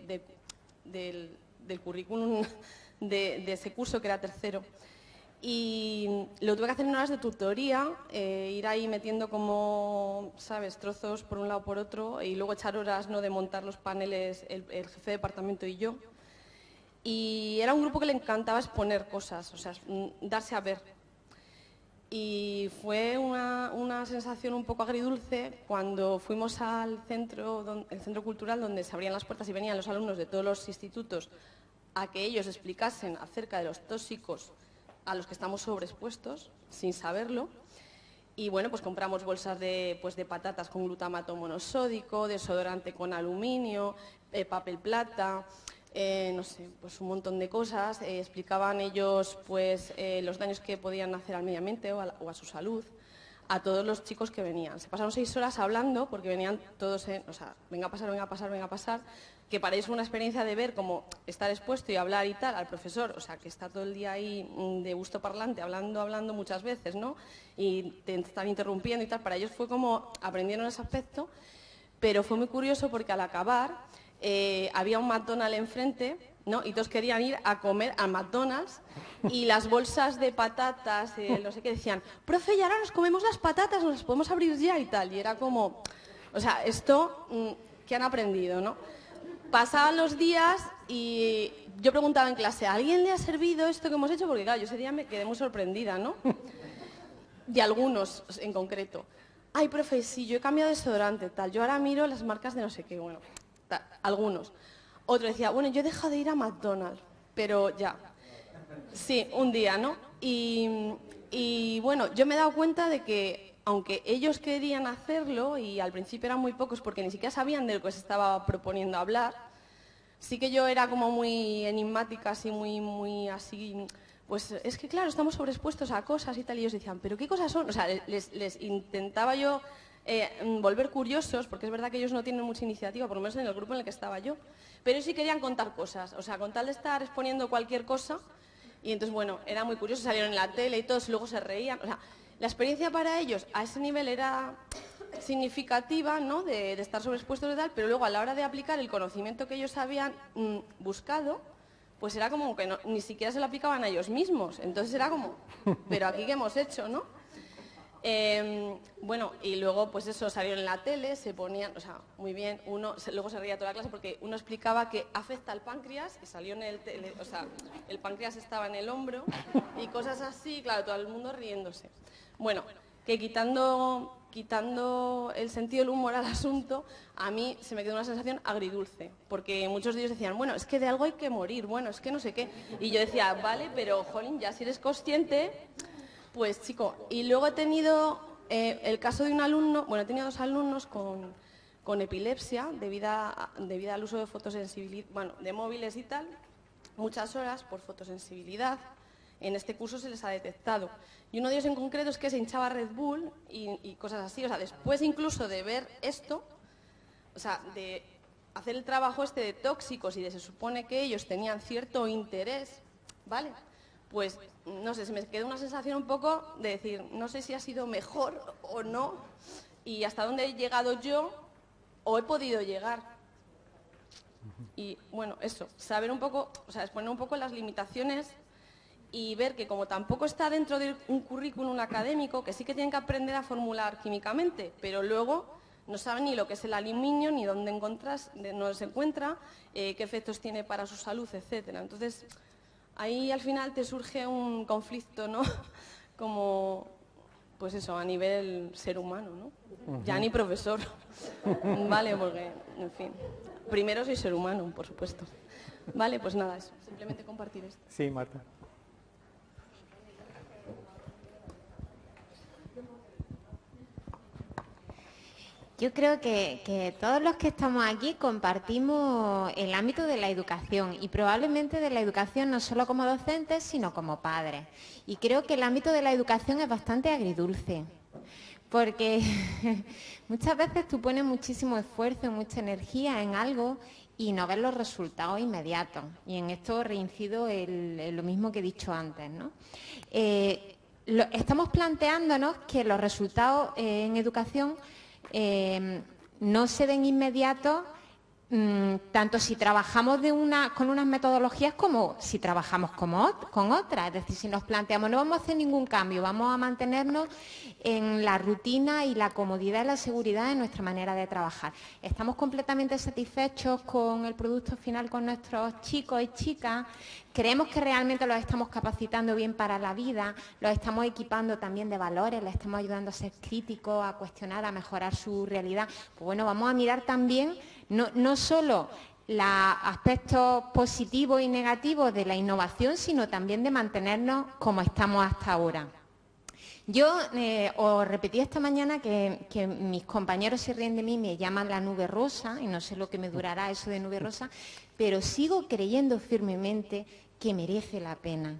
del currículum de ese curso, que era tercero. Y lo tuve que hacer en horas de tutoría, ir ahí metiendo como, ¿sabes?, trozos por un lado por otro y luego echar horas de montar los paneles el jefe de departamento y yo. Y era un grupo que le encantaba exponer cosas, o sea, darse a ver. Y fue una sensación un poco agridulce cuando fuimos al el centro cultural donde se abrían las puertas y venían los alumnos de todos los institutos a que ellos explicasen acerca de los tóxicos a los que estamos sobreexpuestos, sin saberlo. Y bueno, pues compramos bolsas de patatas con glutamato monosódico, desodorante con aluminio, papel plata, no sé, pues un montón de cosas. Explicaban ellos los daños que podían hacer al medio ambiente o a su salud, a todos los chicos que venían. Se pasaron 6 horas hablando porque venían todos, venga a pasar, venga a pasar, venga a pasar, que para ellos fue una experiencia de ver cómo estar expuesto y hablar y tal al profesor, o sea, que está todo el día ahí de gusto parlante, hablando muchas veces, ¿no? Y te están interrumpiendo y tal, para ellos fue como aprendieron ese aspecto, pero fue muy curioso porque al acabar había un McDonald's enfrente, ¿no? Y todos querían ir a comer al McDonald's y las bolsas de patatas, no sé qué, decían, profe, y ahora nos comemos las patatas, nos las podemos abrir ya y tal, y era como, o sea, esto, ¿qué han aprendido, no? Pasaban los días y yo preguntaba en clase, ¿a alguien le ha servido esto que hemos hecho? Porque claro, yo ese día me quedé muy sorprendida, ¿no? De algunos en concreto. Ay, profe, sí, yo he cambiado de desodorante, tal. Yo ahora miro las marcas de no sé qué, bueno, tal, algunos. Otro decía, bueno, yo he dejado de ir a McDonald's, pero ya. Sí, un día, ¿no? Y bueno, yo me he dado cuenta de que aunque ellos querían hacerlo, y al principio eran muy pocos porque ni siquiera sabían de lo que se estaba proponiendo hablar, sí que yo era como muy enigmática, así muy así, pues es que claro, estamos sobreexpuestos a cosas y tal, y ellos decían, ¿pero qué cosas son? O sea, les intentaba yo volver curiosos, porque es verdad que ellos no tienen mucha iniciativa, por lo menos en el grupo en el que estaba yo, pero sí querían contar cosas, o sea, con tal de estar exponiendo cualquier cosa, y entonces, bueno, era muy curioso, salieron en la tele y todos, y luego se reían, o sea, la experiencia para ellos a ese nivel era significativa, ¿no?, de estar sobreexpuestos y tal, pero luego a la hora de aplicar el conocimiento que ellos habían buscado, pues era como que ni siquiera se lo aplicaban a ellos mismos. Entonces era como, pero aquí qué hemos hecho, ¿no? Bueno, y luego pues eso, salieron en la tele, se ponían, o sea, muy bien, luego se reía toda la clase porque uno explicaba que afecta al páncreas y salió en el tele, o sea, el páncreas estaba en el hombro y cosas así, claro, todo el mundo riéndose. Bueno, que quitando el sentido del humor al asunto, a mí se me quedó una sensación agridulce, porque muchos de ellos decían, bueno, es que de algo hay que morir, bueno, es que no sé qué. Y yo decía, vale, pero, jolín, ya si eres consciente, pues chico. Y luego he tenido el caso de un alumno, bueno, he tenido 2 alumnos con epilepsia debido al uso de fotosensibilidad, bueno, de móviles y tal, muchas horas por fotosensibilidad. En este curso se les ha detectado. Y uno de ellos en concreto es que se hinchaba Red Bull y cosas así. O sea, después incluso de ver esto, o sea, de hacer el trabajo de tóxicos y de se supone que ellos tenían cierto interés, ¿vale? Pues, no sé, se me quedó una sensación un poco de decir, no sé si ha sido mejor o no, y hasta dónde he llegado yo o he podido llegar. Y, bueno, eso, saber un poco, o sea, exponer un poco las limitaciones y ver que como tampoco está dentro de un currículum académico, que sí que tienen que aprender a formular químicamente, pero luego no saben ni lo que es el aluminio, ni dónde se encuentra, qué efectos tiene para su salud, etcétera. Entonces, ahí al final te surge un conflicto, ¿no? Como, pues eso, a nivel ser humano, ¿no? Ya ni profesor, ¿vale? Porque, en fin, primero soy ser humano, por supuesto. Vale, pues nada, eso, simplemente compartir esto. Sí, Marta. Yo creo que todos los que estamos aquí compartimos el ámbito de la educación y probablemente de la educación no solo como docentes, sino como padres. Y creo que el ámbito de la educación es bastante agridulce, porque muchas veces tú pones muchísimo esfuerzo, mucha energía en algo y no ves los resultados inmediatos. Y en esto reincido en lo mismo que he dicho antes, ¿no? Estamos planteándonos que los resultados en educación no se den inmediatos, tanto si trabajamos con unas metodologías como si trabajamos con otras. Es decir, si nos planteamos no vamos a hacer ningún cambio, vamos a mantenernos en la rutina y la comodidad y la seguridad de nuestra manera de trabajar. Estamos completamente satisfechos con el producto final, con nuestros chicos y chicas. Creemos que realmente los estamos capacitando bien para la vida, los estamos equipando también de valores, les estamos ayudando a ser críticos, a cuestionar, a mejorar su realidad. Pues bueno, vamos a mirar también no solo los aspectos positivos y negativos de la innovación, sino también de mantenernos como estamos hasta ahora. Yo os repetí esta mañana que mis compañeros se ríen de mí, me llaman la nube rosa, y no sé lo que me durará eso de nube rosa, pero sigo creyendo firmemente que merece la pena,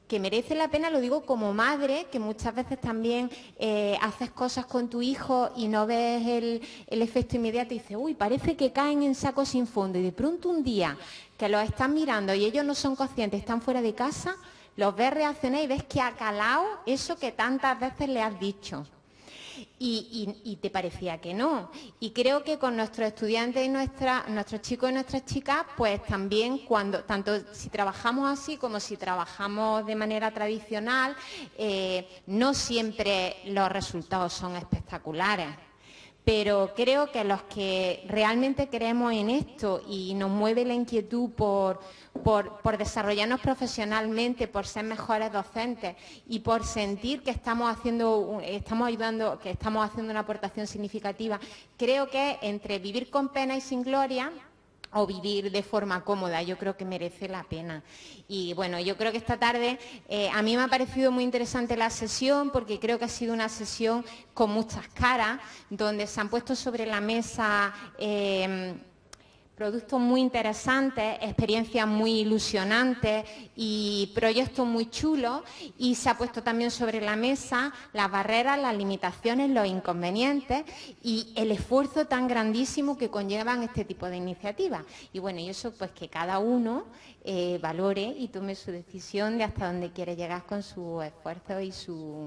que merece la pena, lo digo como madre, que muchas veces también haces cosas con tu hijo y no ves el efecto inmediato y dices, uy, parece que caen en saco sin fondo, y de pronto un día que los están mirando y ellos no son conscientes, están fuera de casa, los ves reaccionar y ves que ha calado eso que tantas veces le has dicho. Y te parecía que no. Y creo que con nuestros estudiantes y nuestros chicos y nuestras chicas, pues también tanto si trabajamos así como si trabajamos de manera tradicional, no siempre los resultados son espectaculares. Pero creo que los que realmente creemos en esto y nos mueve la inquietud por desarrollarnos profesionalmente, por ser mejores docentes y por sentir que estamos haciendo una aportación significativa, creo que entre vivir con pena y sin gloria o vivir de forma cómoda, yo creo que merece la pena. Y bueno, yo creo que esta tarde a mí me ha parecido muy interesante la sesión, porque creo que ha sido una sesión con muchas caras, donde se han puesto sobre la mesa productos muy interesantes, experiencias muy ilusionantes y proyectos muy chulos, y se ha puesto también sobre la mesa las barreras, las limitaciones, los inconvenientes y el esfuerzo tan grandísimo que conllevan este tipo de iniciativas. Y bueno, y eso pues que cada uno valore y tome su decisión de hasta dónde quiere llegar con su esfuerzo y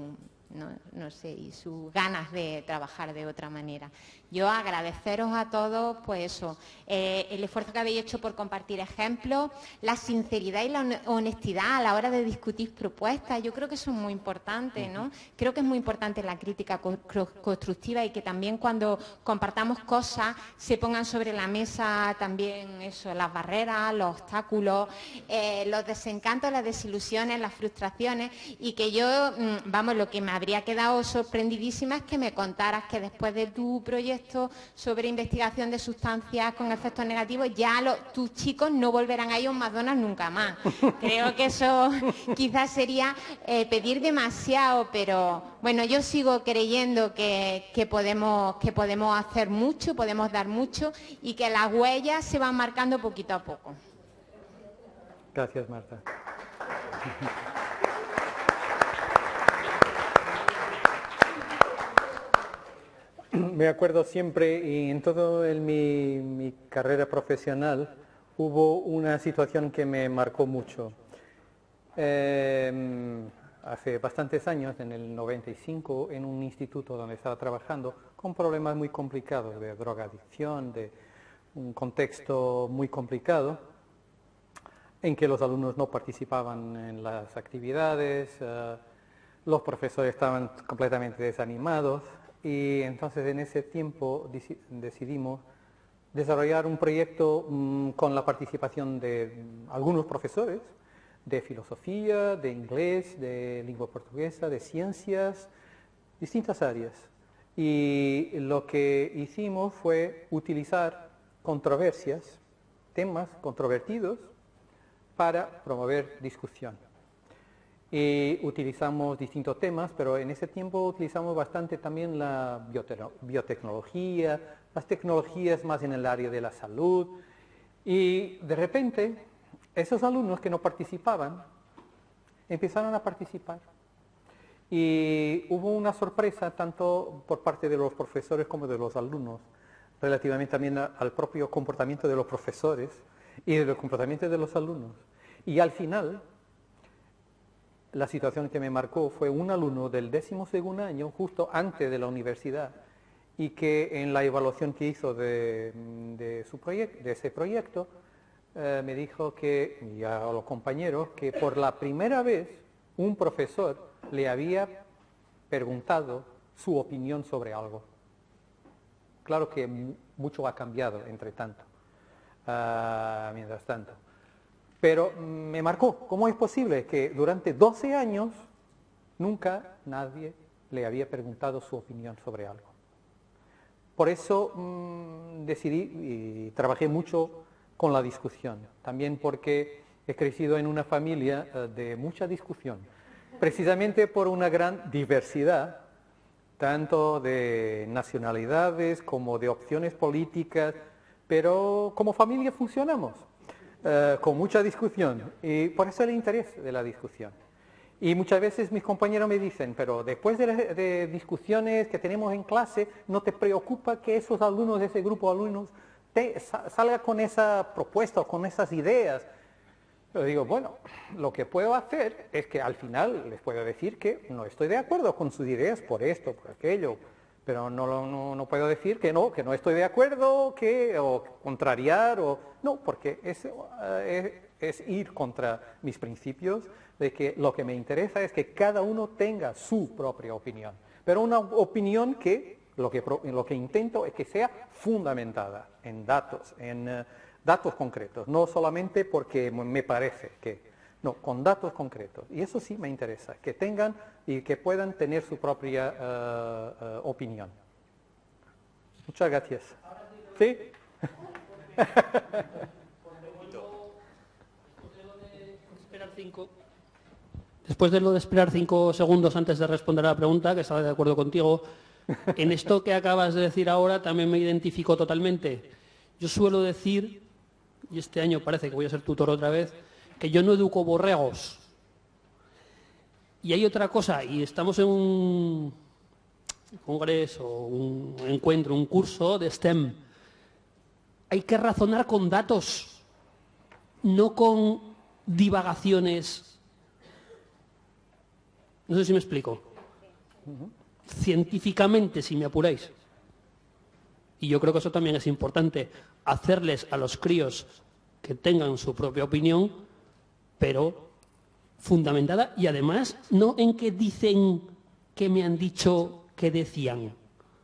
y sus ganas de trabajar de otra manera. Yo agradeceros a todos, pues eso, el esfuerzo que habéis hecho por compartir ejemplos, la sinceridad y la honestidad a la hora de discutir propuestas. Yo creo que eso es muy importante, ¿no? Creo que es muy importante la crítica constructiva, y que también cuando compartamos cosas se pongan sobre la mesa también eso, las barreras, los obstáculos, los desencantos, las desilusiones, las frustraciones, y que yo, lo que me habría quedado sorprendidísima es que me contaras que después de tu proyecto sobre investigación de sustancias con efectos negativos, ya tus chicos no volverán a ir a un McDonald's nunca más. Creo que eso quizás sería pedir demasiado, pero bueno, yo sigo creyendo que podemos hacer mucho, podemos dar mucho, y que las huellas se van marcando poquito a poco. Gracias, Marta. Me acuerdo siempre, y en toda mi carrera profesional, hubo una situación que me marcó mucho. Hace bastantes años, en el 95, en un instituto donde estaba trabajando, con problemas muy complicados de drogadicción, de un contexto muy complicado, en que los alumnos no participaban en las actividades, los profesores estaban completamente desanimados. Y entonces en ese tiempo decidimos desarrollar un proyecto con la participación de algunos profesores de filosofía, de inglés, de lengua portuguesa, de ciencias, distintas áreas. Y lo que hicimos fue utilizar controversias, temas controvertidos, para promover discusión. Y utilizamos distintos temas, pero en ese tiempo utilizamos bastante también la biotecnología, las tecnologías más en el área de la salud. Y de repente, esos alumnos que no participaban, empezaron a participar. Y hubo una sorpresa tanto por parte de los profesores como de los alumnos, relativamente también al propio comportamiento de los profesores y del comportamiento de los alumnos. Y al final, la situación que me marcó fue un alumno del 12º año, justo antes de la universidad, y que en la evaluación que hizo de ese proyecto, me dijo que, y a los compañeros, que por la primera vez un profesor le había preguntado su opinión sobre algo. Claro que mucho ha cambiado entre tanto, mientras tanto. Pero me marcó, ¿cómo es posible que durante 12 años nunca nadie le había preguntado su opinión sobre algo? Por eso decidí y trabajé mucho con la discusión, también porque he crecido en una familia de mucha discusión, precisamente por una gran diversidad, tanto de nacionalidades como de opciones políticas, pero como familia funcionamos. Con mucha discusión, y por eso el interés de la discusión. Y muchas veces mis compañeros me dicen, pero después de discusiones que tenemos en clase, ¿no te preocupa que esos alumnos de ese grupo de alumnos salga con esa propuesta o con esas ideas? Yo digo, bueno, lo que puedo hacer es que al final les puedo decir que no estoy de acuerdo con sus ideas por esto, por aquello, pero no puedo decir que no estoy de acuerdo, o contrariar, no, porque es ir contra mis principios de que lo que me interesa es que cada uno tenga su propia opinión, pero una opinión que lo que intento es que sea fundamentada en datos concretos, no solamente porque me parece que, no, con datos concretos. Y eso sí me interesa, que tengan y que puedan tener su propia opinión. Muchas gracias. ¿Sí? Después de lo de esperar 5 segundos antes de responder a la pregunta, que estaba de acuerdo contigo, en esto que acabas de decir ahora también me identifico totalmente. Yo suelo decir, y este año parece que voy a ser tutor otra vez, que yo no educo borregos. Y hay otra cosa, y estamos en un congreso, un encuentro, un curso de STEM. Hay que razonar con datos, no con divagaciones. No sé si me explico. Científicamente, si me apuráis. Y yo creo que eso también es importante, hacerles a los críos que tengan su propia opinión, pero fundamentada, y además no en que dicen que me han dicho que decían.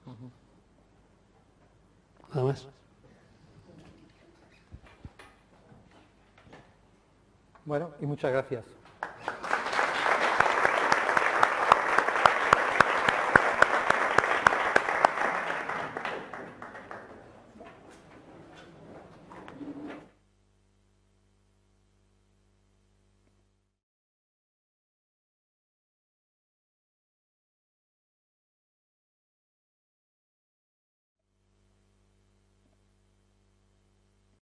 Nada más. Bueno, y muchas gracias.